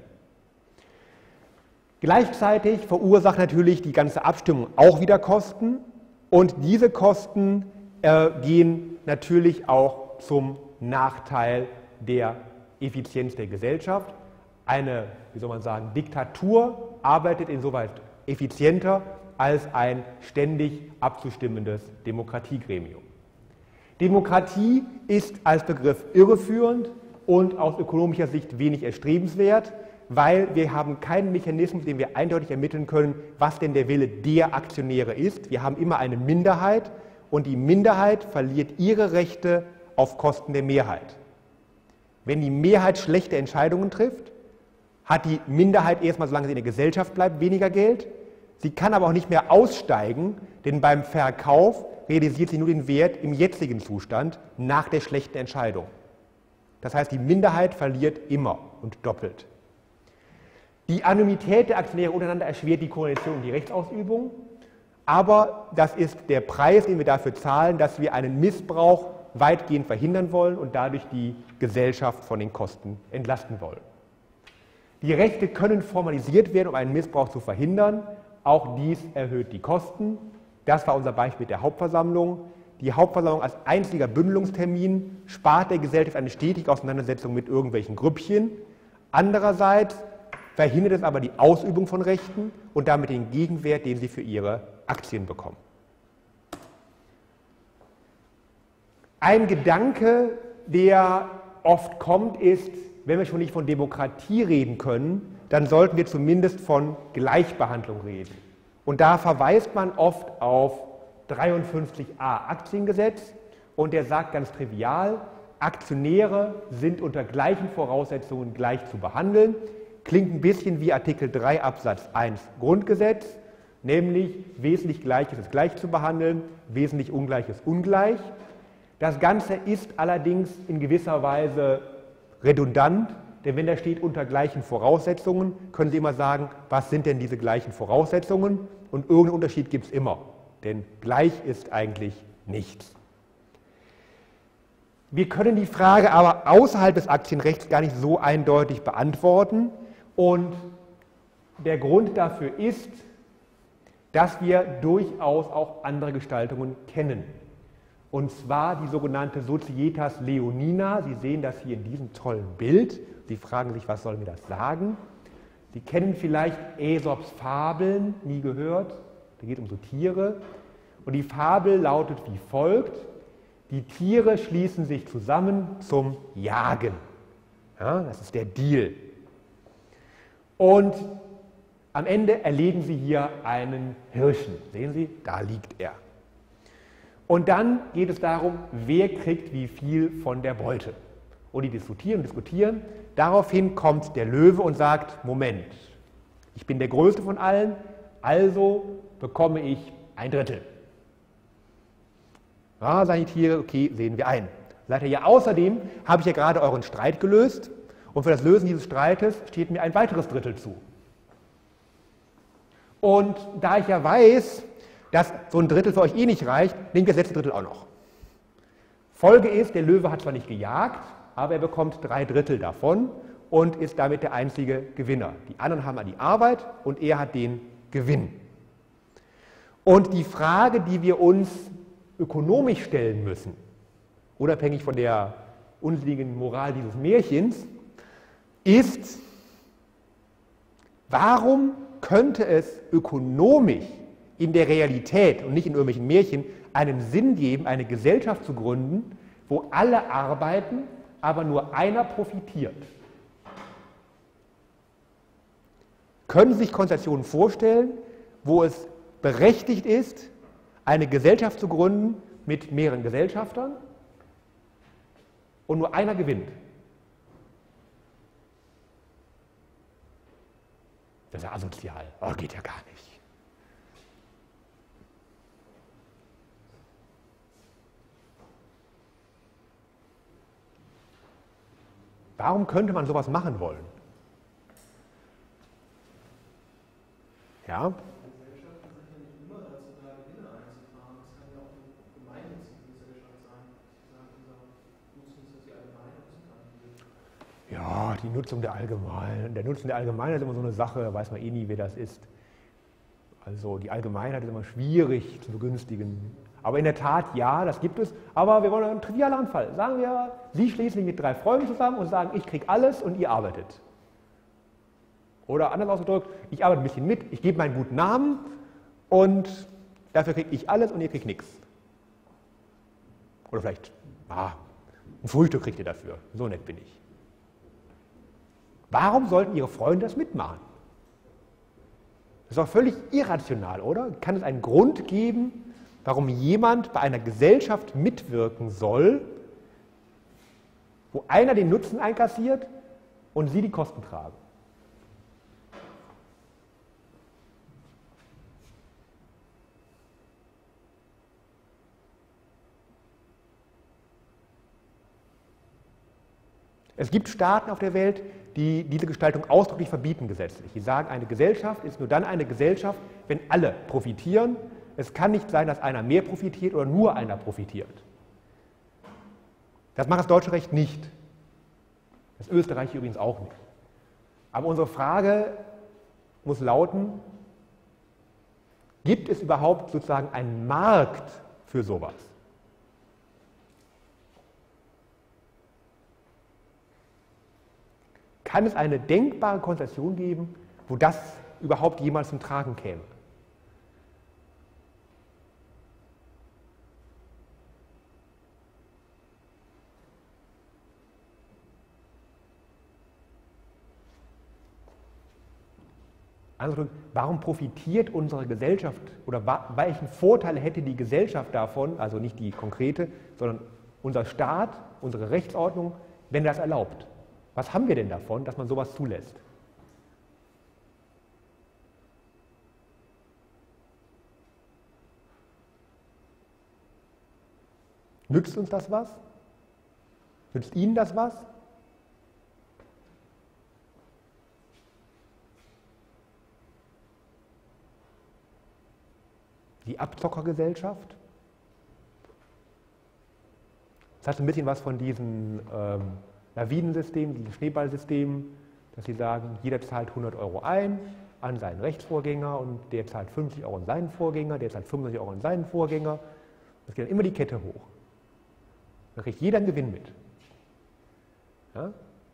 Speaker 1: Gleichzeitig verursacht natürlich die ganze Abstimmung auch wieder Kosten und diese Kosten gehen natürlich auch zum Nachteil der Effizienz der Gesellschaft. Eine, wie soll man sagen, Diktatur arbeitet insoweit effizienter als ein ständig abzustimmendes Demokratiegremium. Demokratie ist als Begriff irreführend und aus ökonomischer Sicht wenig erstrebenswert, weil wir haben keinen Mechanismus, den wir eindeutig ermitteln können, was denn der Wille der Aktionäre ist. Wir haben immer eine Minderheit und die Minderheit verliert ihre Rechte auf Kosten der Mehrheit. Wenn die Mehrheit schlechte Entscheidungen trifft, hat die Minderheit erstmal, solange sie in der Gesellschaft bleibt, weniger Geld. Sie kann aber auch nicht mehr aussteigen, denn beim Verkauf realisiert sie nur den Wert im jetzigen Zustand nach der schlechten Entscheidung. Das heißt, die Minderheit verliert immer und doppelt. Die Anonymität der Aktionäre untereinander erschwert die Koalition und die Rechtsausübung, aber das ist der Preis, den wir dafür zahlen, dass wir einen Missbrauch weitgehend verhindern wollen und dadurch die Gesellschaft von den Kosten entlasten wollen. Die Rechte können formalisiert werden, um einen Missbrauch zu verhindern. Auch dies erhöht die Kosten. Das war unser Beispiel der Hauptversammlung. Die Hauptversammlung als einziger Bündelungstermin spart der Gesellschaft eine stetige Auseinandersetzung mit irgendwelchen Grüppchen. Andererseits verhindert es aber die Ausübung von Rechten und damit den Gegenwert, den sie für ihre Aktien bekommen. Ein Gedanke, der oft kommt, ist, wenn wir schon nicht von Demokratie reden können, dann sollten wir zumindest von Gleichbehandlung reden. Und da verweist man oft auf 53a Aktiengesetz und der sagt ganz trivial, Aktionäre sind unter gleichen Voraussetzungen gleich zu behandeln. Klingt ein bisschen wie Artikel 3 Absatz 1 Grundgesetz, nämlich wesentlich Gleiches ist gleich zu behandeln, wesentlich Ungleiches ungleich. Das Ganze ist allerdings in gewisser Weise redundant, denn wenn da steht unter gleichen Voraussetzungen, können Sie immer sagen, was sind denn diese gleichen Voraussetzungen? Und irgendeinen Unterschied gibt es immer, denn gleich ist eigentlich nichts. Wir können die Frage aber außerhalb des Aktienrechts gar nicht so eindeutig beantworten und der Grund dafür ist, dass wir durchaus auch andere Gestaltungen kennen. Und zwar die sogenannte Societas Leonina. Sie sehen das hier in diesem tollen Bild. Sie fragen sich, was soll mir das sagen? Sie kennen vielleicht Aesops Fabeln, nie gehört. Da geht es um so Tiere. Und die Fabel lautet wie folgt. Die Tiere schließen sich zusammen zum Jagen. Ja, das ist der Deal. Und am Ende erlegen sie hier einen Hirschen. Sehen Sie, da liegt er. Und dann geht es darum, wer kriegt wie viel von der Beute. Und die diskutieren. Daraufhin kommt der Löwe und sagt, Moment, ich bin der Größte von allen, also bekomme ich 1/3. Ja, sagen die Tiere, okay, sehen wir ein. Sagt er, ja, außerdem habe ich ja gerade euren Streit gelöst und für das Lösen dieses Streites steht mir ein weiteres Drittel zu. Und da ich ja weiß, dass so ein Drittel für euch eh nicht reicht, nehmt das letzte Drittel auch noch. Folge ist, der Löwe hat zwar nicht gejagt, aber er bekommt 3/3 davon und ist damit der einzige Gewinner. Die anderen haben die Arbeit und er hat den Gewinn. Und die Frage, die wir uns ökonomisch stellen müssen, unabhängig von der unsinnigen Moral dieses Märchens, ist, warum könnte es ökonomisch in der Realität und nicht in irgendwelchen Märchen einen Sinn geben, eine Gesellschaft zu gründen, wo alle arbeiten, aber nur einer profitiert? Können Sie sich Konstellationen vorstellen, wo es berechtigt ist, eine Gesellschaft zu gründen mit mehreren Gesellschaftern und nur einer gewinnt? Das ist ja asozial. Oh, geht ja gar nicht. Warum könnte man sowas machen wollen? Ja?
Speaker 4: Gesellschaften sind ja nicht immer dazu da, Gewinne einzufahren. Das kann ja auch eine gemeinnützige Gesellschaft sein. Die sagen, unser Nutzen ist, dass die allgemeine Nutzen kann.
Speaker 1: Ja, die Nutzung der Allgemeinen. Der Nutzen der Allgemeinen ist immer so eine Sache, da weiß man eh nie, wer das ist. Also die Allgemeinheit ist immer schwierig zu begünstigen. Aber in der Tat, ja, das gibt es. Aber wir wollen einen trivialen Fall. Sagen wir, Sie schließen sich mit 3 Freunden zusammen und sagen, ich kriege alles und ihr arbeitet. Oder anders ausgedrückt, ich arbeite ein bisschen mit, ich gebe meinen guten Namen und dafür kriege ich alles und ihr kriegt nichts. Oder vielleicht, ein Frühstück kriegt ihr dafür. So nett bin ich. Warum sollten Ihre Freunde das mitmachen? Das ist doch völlig irrational, oder? Kann es einen Grund geben, warum jemand bei einer Gesellschaft mitwirken soll, wo einer den Nutzen einkassiert und Sie die Kosten tragen? Es gibt Staaten auf der Welt, die diese Gestaltung ausdrücklich verbieten gesetzlich. Die sagen, eine Gesellschaft ist nur dann eine Gesellschaft, wenn alle profitieren. Es kann nicht sein, dass einer mehr profitiert oder nur einer profitiert. Das macht das deutsche Recht nicht. Das österreichische übrigens auch nicht. Aber unsere Frage muss lauten, gibt es überhaupt sozusagen einen Markt für sowas? Kann es eine denkbare Konstellation geben, wo das überhaupt jemals zum Tragen käme? Also, warum profitiert unsere Gesellschaft oder welchen Vorteil hätte die Gesellschaft davon, also nicht die konkrete, sondern unser Staat, unsere Rechtsordnung, wenn er das erlaubt? Was haben wir denn davon, dass man sowas zulässt? Nützt uns das was? Nützt Ihnen das was? Die Abzockergesellschaft? Das hat ein bisschen was von diesen Lawinensystem, dieses Schneeballsystem, dass sie sagen, jeder zahlt 100 € ein an seinen Rechtsvorgänger und der zahlt 50 € an seinen Vorgänger, der zahlt 25 € an seinen Vorgänger. Das geht dann immer die Kette hoch. Da kriegt jeder einen Gewinn mit. Ja?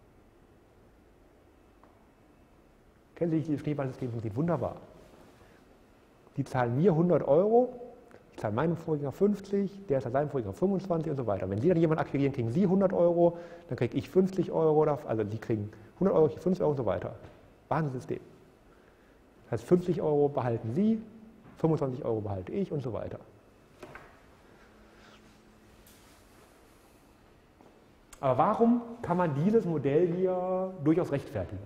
Speaker 1: Kennen Sie dieses Schneeballsystem? Das geht wunderbar. Die zahlen mir 100 €, ich zahle meinem Vorgänger 50, der zahlt seinem Vorgänger 25 und so weiter. Wenn Sie dann jemanden akquirieren, kriegen Sie 100 €, dann kriege ich 50 €, also Sie kriegen 100 €, ich 50 € und so weiter. Wahnsinnssystem. Das heißt, 50 € behalten Sie, 25 € behalte ich und so weiter. Aber warum kann man dieses Modell hier durchaus rechtfertigen?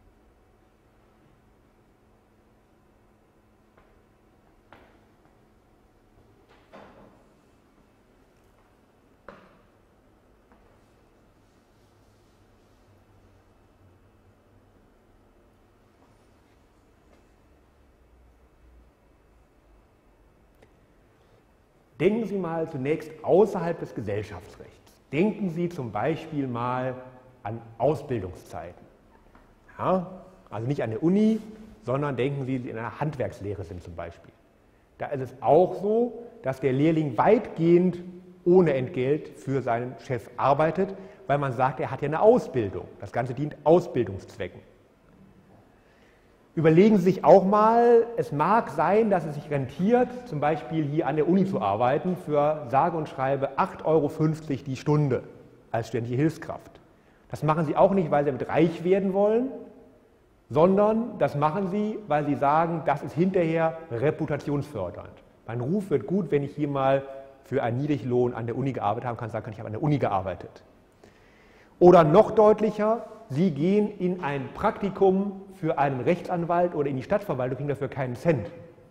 Speaker 1: Denken Sie mal zunächst außerhalb des Gesellschaftsrechts. Denken Sie zum Beispiel mal an Ausbildungszeiten. Ja, also nicht an der Uni, sondern denken Sie, Sie in einer Handwerkslehre sind zum Beispiel. Da ist es auch so, dass der Lehrling weitgehend ohne Entgelt für seinen Chef arbeitet, weil man sagt, er hat ja eine Ausbildung. Das Ganze dient Ausbildungszwecken. Überlegen Sie sich auch mal, es mag sein, dass es sich rentiert, zum Beispiel hier an der Uni zu arbeiten, für sage und schreibe 8,50 € die Stunde als studentische Hilfskraft. Das machen Sie auch nicht, weil Sie damit reich werden wollen, sondern das machen Sie, weil Sie sagen, das ist hinterher reputationsfördernd. Mein Ruf wird gut, wenn ich hier mal für einen Niedriglohn an der Uni gearbeitet habe, kann ich sagen, ich habe an der Uni gearbeitet. Oder noch deutlicher, Sie gehen in ein Praktikum für einen Rechtsanwalt oder in die Stadtverwaltung, kriegen dafür keinen Cent.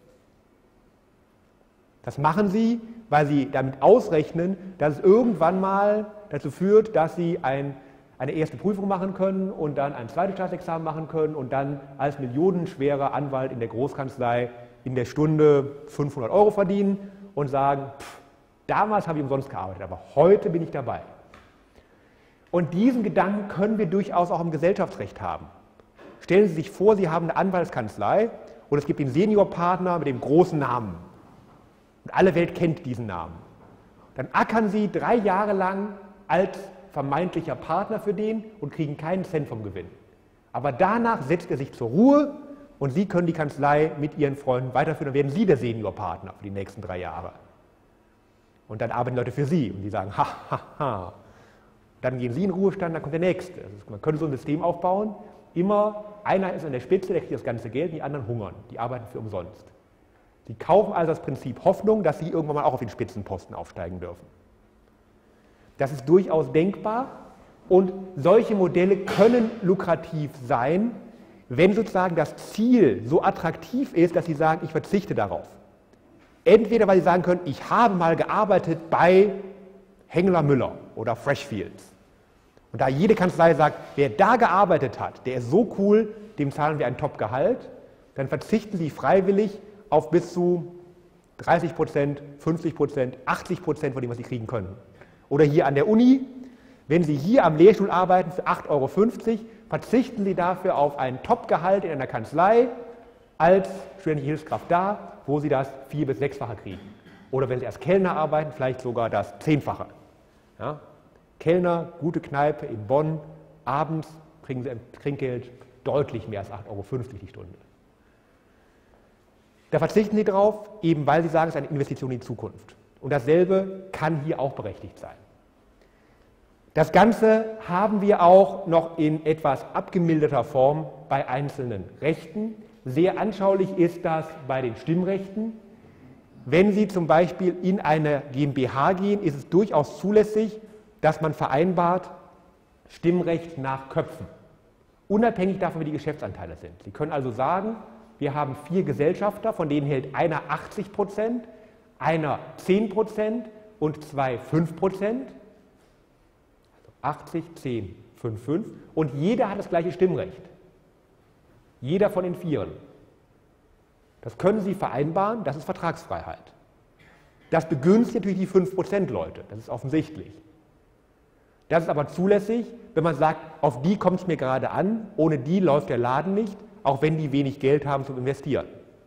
Speaker 1: Das machen Sie, weil Sie damit ausrechnen, dass es irgendwann mal dazu führt, dass Sie ein eine erste Prüfung machen können und dann ein zweites Staatsexamen machen können und dann als millionenschwerer Anwalt in der Großkanzlei in der Stunde 500 € verdienen und sagen, damals habe ich umsonst gearbeitet, aber heute bin ich dabei. Und diesen Gedanken können wir durchaus auch im Gesellschaftsrecht haben. Stellen Sie sich vor, Sie haben eine Anwaltskanzlei und es gibt den Seniorpartner mit dem großen Namen. Und alle Welt kennt diesen Namen. Dann ackern Sie 3 Jahre lang als vermeintlicher Partner für den und kriegen keinen Cent vom Gewinn. Aber danach setzt er sich zur Ruhe und Sie können die Kanzlei mit Ihren Freunden weiterführen, dann werden Sie der Seniorpartner für die nächsten 3 Jahre. Und dann arbeiten Leute für Sie und Sie sagen, ha, ha, ha. Dann gehen Sie in Ruhestand, dann kommt der Nächste. Also man könnte so ein System aufbauen, immer einer ist an der Spitze, der kriegt das ganze Geld, die anderen hungern, die arbeiten für umsonst. Sie kaufen also das Prinzip Hoffnung, dass Sie irgendwann mal auch auf den Spitzenposten aufsteigen dürfen. Das ist durchaus denkbar und solche Modelle können lukrativ sein, wenn sozusagen das Ziel so attraktiv ist, dass Sie sagen, ich verzichte darauf. Entweder weil Sie sagen können, ich habe mal gearbeitet bei Hengler Müller oder Freshfields. Und da jede Kanzlei sagt, wer da gearbeitet hat, der ist so cool, dem zahlen wir ein Top-Gehalt, dann verzichten Sie freiwillig auf bis zu 30%, 50%, 80% von dem, was Sie kriegen können. Oder hier an der Uni, wenn Sie hier am Lehrstuhl arbeiten für 8,50 €, verzichten Sie dafür auf ein Top-Gehalt in einer Kanzlei als studentische Hilfskraft da, wo Sie das 4- bis 6-fache kriegen. Oder wenn Sie als Kellner arbeiten, vielleicht sogar das 10-fache. Ja? Kellner, gute Kneipe in Bonn, abends kriegen Sie ein Trinkgeld deutlich mehr als 8,50 € die Stunde. Da verzichten Sie drauf, eben weil Sie sagen, es ist eine Investition in die Zukunft. Und dasselbe kann hier auch berechtigt sein. Das Ganze haben wir auch noch in etwas abgemilderter Form bei einzelnen Rechten. Sehr anschaulich ist das bei den Stimmrechten. Wenn Sie zum Beispiel in eine GmbH gehen, ist es durchaus zulässig, dass man vereinbart Stimmrecht nach Köpfen, unabhängig davon, wie die Geschäftsanteile sind. Sie können also sagen, wir haben 4 Gesellschafter, von denen hält einer 80%, einer 10% und 2 5%. Also 80, 10, 5, 5. Und jeder hat das gleiche Stimmrecht. Jeder von den 4. Das können Sie vereinbaren, das ist Vertragsfreiheit. Das begünstigt natürlich die 5% Leute, das ist offensichtlich. Das ist aber zulässig, wenn man sagt, auf die kommt es mir gerade an, ohne die läuft der Laden nicht, auch wenn die wenig Geld haben zum Investieren.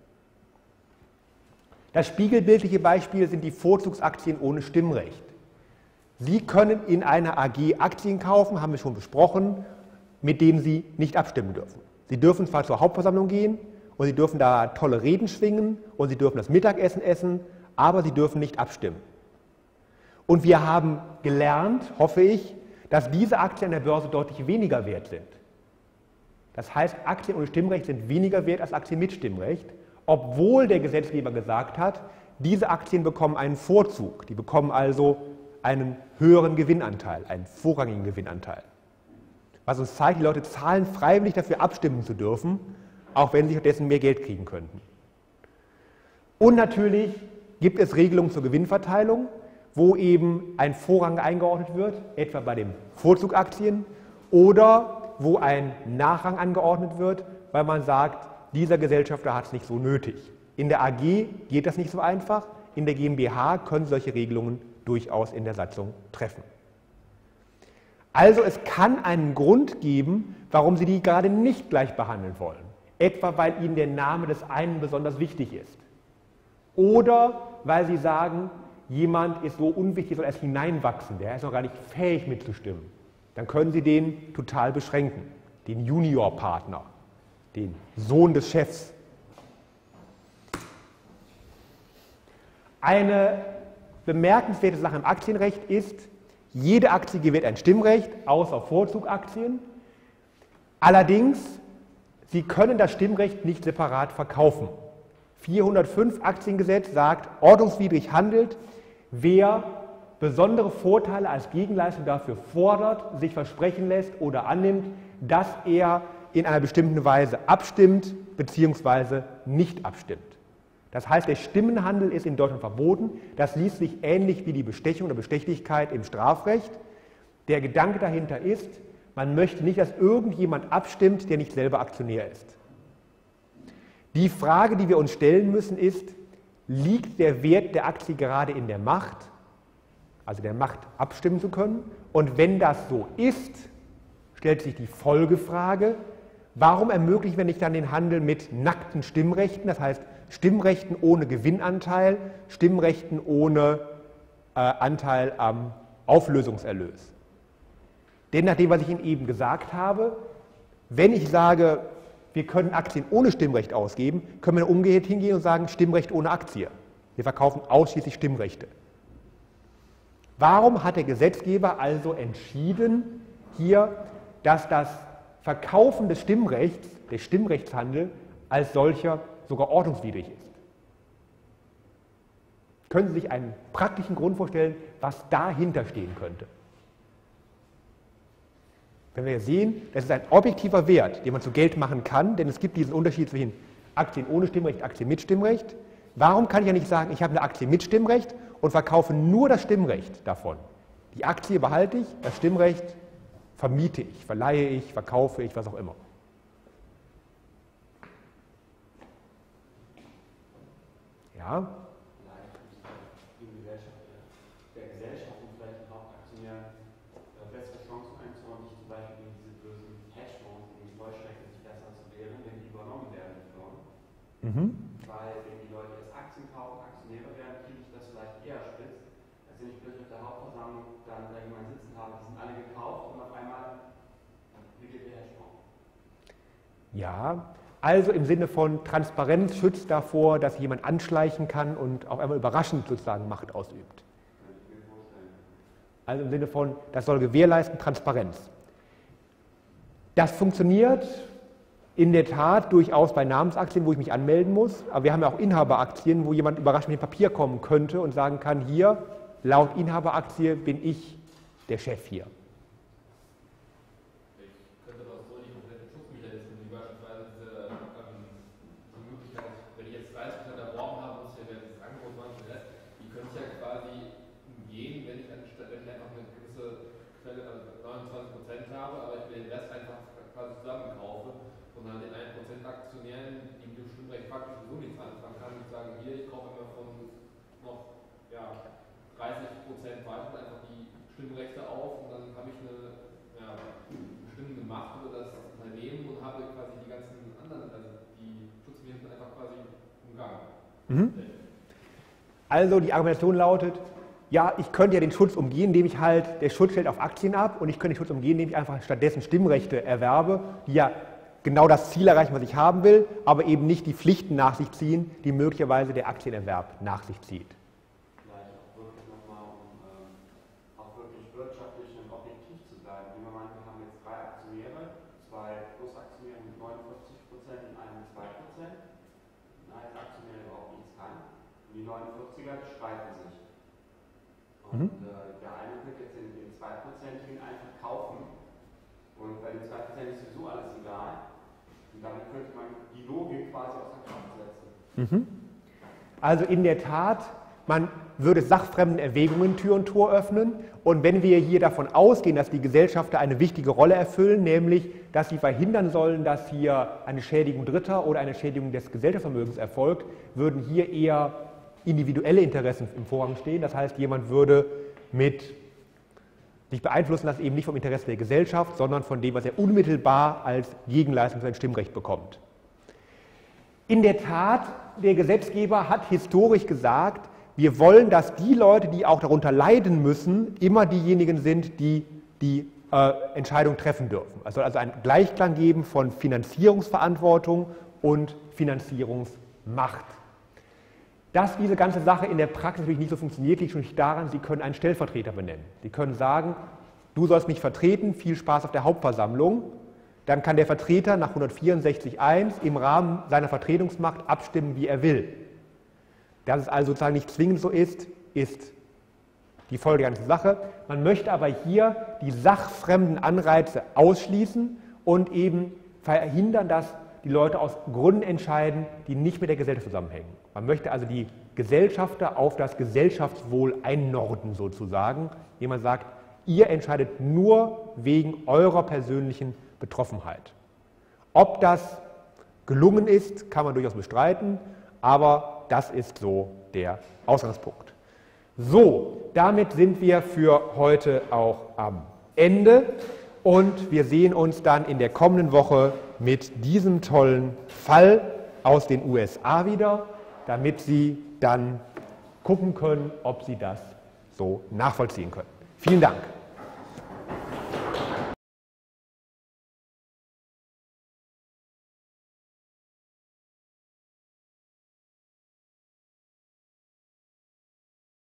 Speaker 1: Das spiegelbildliche Beispiel sind die Vorzugsaktien ohne Stimmrecht. Sie können in einer AG Aktien kaufen, haben wir schon besprochen, mit denen Sie nicht abstimmen dürfen. Sie dürfen zwar zur Hauptversammlung gehen und Sie dürfen da tolle Reden schwingen und Sie dürfen das Mittagessen essen, aber Sie dürfen nicht abstimmen. Und wir haben gelernt, hoffe ich, dass diese Aktien an der Börse deutlich weniger wert sind. Das heißt, Aktien ohne Stimmrecht sind weniger wert als Aktien mit Stimmrecht, obwohl der Gesetzgeber gesagt hat, diese Aktien bekommen einen Vorzug. Die bekommen also einen höheren Gewinnanteil, einen vorrangigen Gewinnanteil. Was uns zeigt, die Leute zahlen freiwillig dafür, abstimmen zu dürfen, auch wenn sie stattdessen mehr Geld kriegen könnten. Und natürlich gibt es Regelungen zur Gewinnverteilung, wo eben ein Vorrang eingeordnet wird, etwa bei den Vorzugaktien, oder wo ein Nachrang angeordnet wird, weil man sagt, dieser Gesellschafter hat es nicht so nötig. In der AG geht das nicht so einfach, in der GmbH können solche Regelungen durchaus in der Satzung treffen. Also es kann einen Grund geben, warum Sie die gerade nicht gleich behandeln wollen. Etwa weil Ihnen der Name des einen besonders wichtig ist. Oder weil Sie sagen, jemand ist so unwichtig, soll erst hineinwachsen, der ist noch gar nicht fähig mitzustimmen. Dann können Sie den total beschränken, den Juniorpartner, den Sohn des Chefs. Eine bemerkenswerte Sache im Aktienrecht ist, jede Aktie gewährt ein Stimmrecht, außer Vorzugaktien. Allerdings, Sie können das Stimmrecht nicht separat verkaufen. 405 Aktiengesetz sagt, ordnungswidrig handelt, wer besondere Vorteile als Gegenleistung dafür fordert, sich versprechen lässt oder annimmt, dass er in einer bestimmten Weise abstimmt bzw. nicht abstimmt. Das heißt, der Stimmenhandel ist in Deutschland verboten. Das liest sich ähnlich wie die Bestechung oder Bestechlichkeit im Strafrecht. Der Gedanke dahinter ist, Man möchte nicht, dass irgendjemand abstimmt, der nicht selber Aktionär ist. Die Frage, die wir uns stellen müssen, ist, liegt der Wert der Aktie gerade in der Macht, also der Macht abstimmen zu können? Und wenn das so ist, stellt sich die Folgefrage, warum ermöglichen wir nicht dann den Handel mit nackten Stimmrechten, das heißt Stimmrechten ohne Gewinnanteil, Stimmrechten ohne Anteil am Auflösungserlös? Denn nach dem, was ich Ihnen eben gesagt habe, wenn ich sage, wir können Aktien ohne Stimmrecht ausgeben, können wir umgekehrt hingehen und sagen, Stimmrecht ohne Aktie. Wir verkaufen ausschließlich Stimmrechte. Warum hat der Gesetzgeber also entschieden, hier, dass das Verkaufen des Stimmrechts, der Stimmrechtshandel, als solcher sogar ordnungswidrig ist? Können Sie sich einen praktischen Grund vorstellen, was dahinter stehen könnte? Wenn wir sehen, das ist ein objektiver Wert, den man zu Geld machen kann, denn es gibt diesen Unterschied zwischen Aktien ohne Stimmrecht, Aktien mit Stimmrecht. Warum kann ich ja nicht sagen, ich habe eine Aktie mit Stimmrecht und verkaufe nur das Stimmrecht davon? Die Aktie behalte ich, das Stimmrecht vermiete ich, verleihe ich, verkaufe ich, was auch immer. Ja?
Speaker 3: Der Gesellschaft und vielleicht den Hauptaktionär bessere Chancen einzuräumen, sich zum Beispiel gegen diese bösen Hedgefonds, gegen Heuschrecken sich besser zu wehren, wenn die übernommen werden würden. Weil wenn die Leute jetzt Aktien kaufen, Aktionäre werden, kriege ich das vielleicht eher spitz, als wenn ich plötzlich auf der Hauptversammlung dann da jemanden sitzen habe, die sind alle gekauft und auf einmal wickelt der Hedgefonds.
Speaker 1: Ja, also im Sinne von Transparenz schützt davor, dass jemand anschleichen kann und auf einmal überraschend sozusagen Macht ausübt. Also im Sinne von, das soll gewährleisten Transparenz. Das funktioniert in der Tat durchaus bei Namensaktien, wo ich mich anmelden muss, aber wir haben ja auch Inhaberaktien, wo jemand überraschend mit dem Papier kommen könnte und sagen kann, hier, laut Inhaberaktie bin ich der Chef hier.
Speaker 2: Ich könnte aber so die kompletten Schutzmechanismen, wie beispielsweise die Möglichkeit, wenn ich jetzt 30% erworben habe, muss ich ja dieses Angebot machen, die können es ja quasi umgehen, wenn ich einfach eine gewisse Quelle, also 29% habe, aber ich will den Rest einfach quasi zusammenkaufe und dann den 1% Aktionären, die mit dem Stimmrecht faktisch sowieso nichts anfangen kann, und sagen, hier, ich kaufe immer von noch 30% weiter einfach die Stimmrechte auf und dann habe ich eine bestimmende Macht über das Unternehmen und habe quasi die ganzen anderen, also die Schutzmechanismen einfach quasi umgangen.
Speaker 1: Also die Argumentation lautet, ja, ich könnte ja den Schutz umgehen, indem ich halt, der Schutz stellt auf Aktien ab und ich könnte den Schutz umgehen, indem ich einfach stattdessen Stimmrechte erwerbe, die ja genau das Ziel erreichen, was ich haben will, aber eben nicht die Pflichten nach sich ziehen, die möglicherweise der Aktienerwerb nach sich zieht.
Speaker 3: Vielleicht auch wirklich nochmal, um auch wirklich wirtschaftlich und objektiv zu bleiben. Nehmen wir mal, wir haben jetzt 3 Aktionäre, 2 Großaktionäre mit 49% und einen mit 2%. Als Aktionär überhaupt nichts kann. Und die 49er, die streiten sich. Und der eine wird jetzt den 2%igen einfach kaufen. Und bei den 2% ist sowieso alles egal. Und damit könnte man die Logik quasi außer Kraft setzen.
Speaker 1: Also in der Tat, man würde sachfremden Erwägungen Tür und Tor öffnen. Und wenn wir hier davon ausgehen, dass die Gesellschafter eine wichtige Rolle erfüllen, nämlich, dass sie verhindern sollen, dass hier eine Schädigung Dritter oder eine Schädigung des Gesellschaftsvermögens erfolgt, würden hier eher individuelle Interessen im Vorrang stehen. Das heißt, jemand würde sich beeinflussen lassen, eben nicht vom Interesse der Gesellschaft, sondern von dem, was er unmittelbar als Gegenleistung für sein Stimmrecht bekommt. In der Tat, der Gesetzgeber hat historisch gesagt, wir wollen, dass die Leute, die auch darunter leiden müssen, immer diejenigen sind, die die Entscheidung treffen dürfen. Es soll also einen Gleichklang geben von Finanzierungsverantwortung und Finanzierungsmacht. Dass diese ganze Sache in der Praxis natürlich nicht so funktioniert, liegt schon daran, Sie können einen Stellvertreter benennen. Sie können sagen, du sollst mich vertreten, viel Spaß auf der Hauptversammlung. Dann kann der Vertreter nach 164.1 im Rahmen seiner Vertretungsmacht abstimmen, wie er will. Dass es also sozusagen nicht zwingend so ist, ist die Folge der ganzen Sache. Man möchte aber hier die sachfremden Anreize ausschließen und eben verhindern, dass die Leute aus Gründen entscheiden, die nicht mit der Gesellschaft zusammenhängen. Man möchte also die Gesellschafter auf das Gesellschaftswohl einnorden sozusagen, indem man sagt, Ihr entscheidet nur wegen eurer persönlichen Betroffenheit. Ob das gelungen ist, kann man durchaus bestreiten, aber das ist so der Ausgangspunkt. So, damit sind wir für heute auch am Ende und wir sehen uns dann in der kommenden Woche mit diesem tollen Fall aus den USA wieder, damit Sie dann gucken können, ob Sie das so nachvollziehen können. Vielen Dank.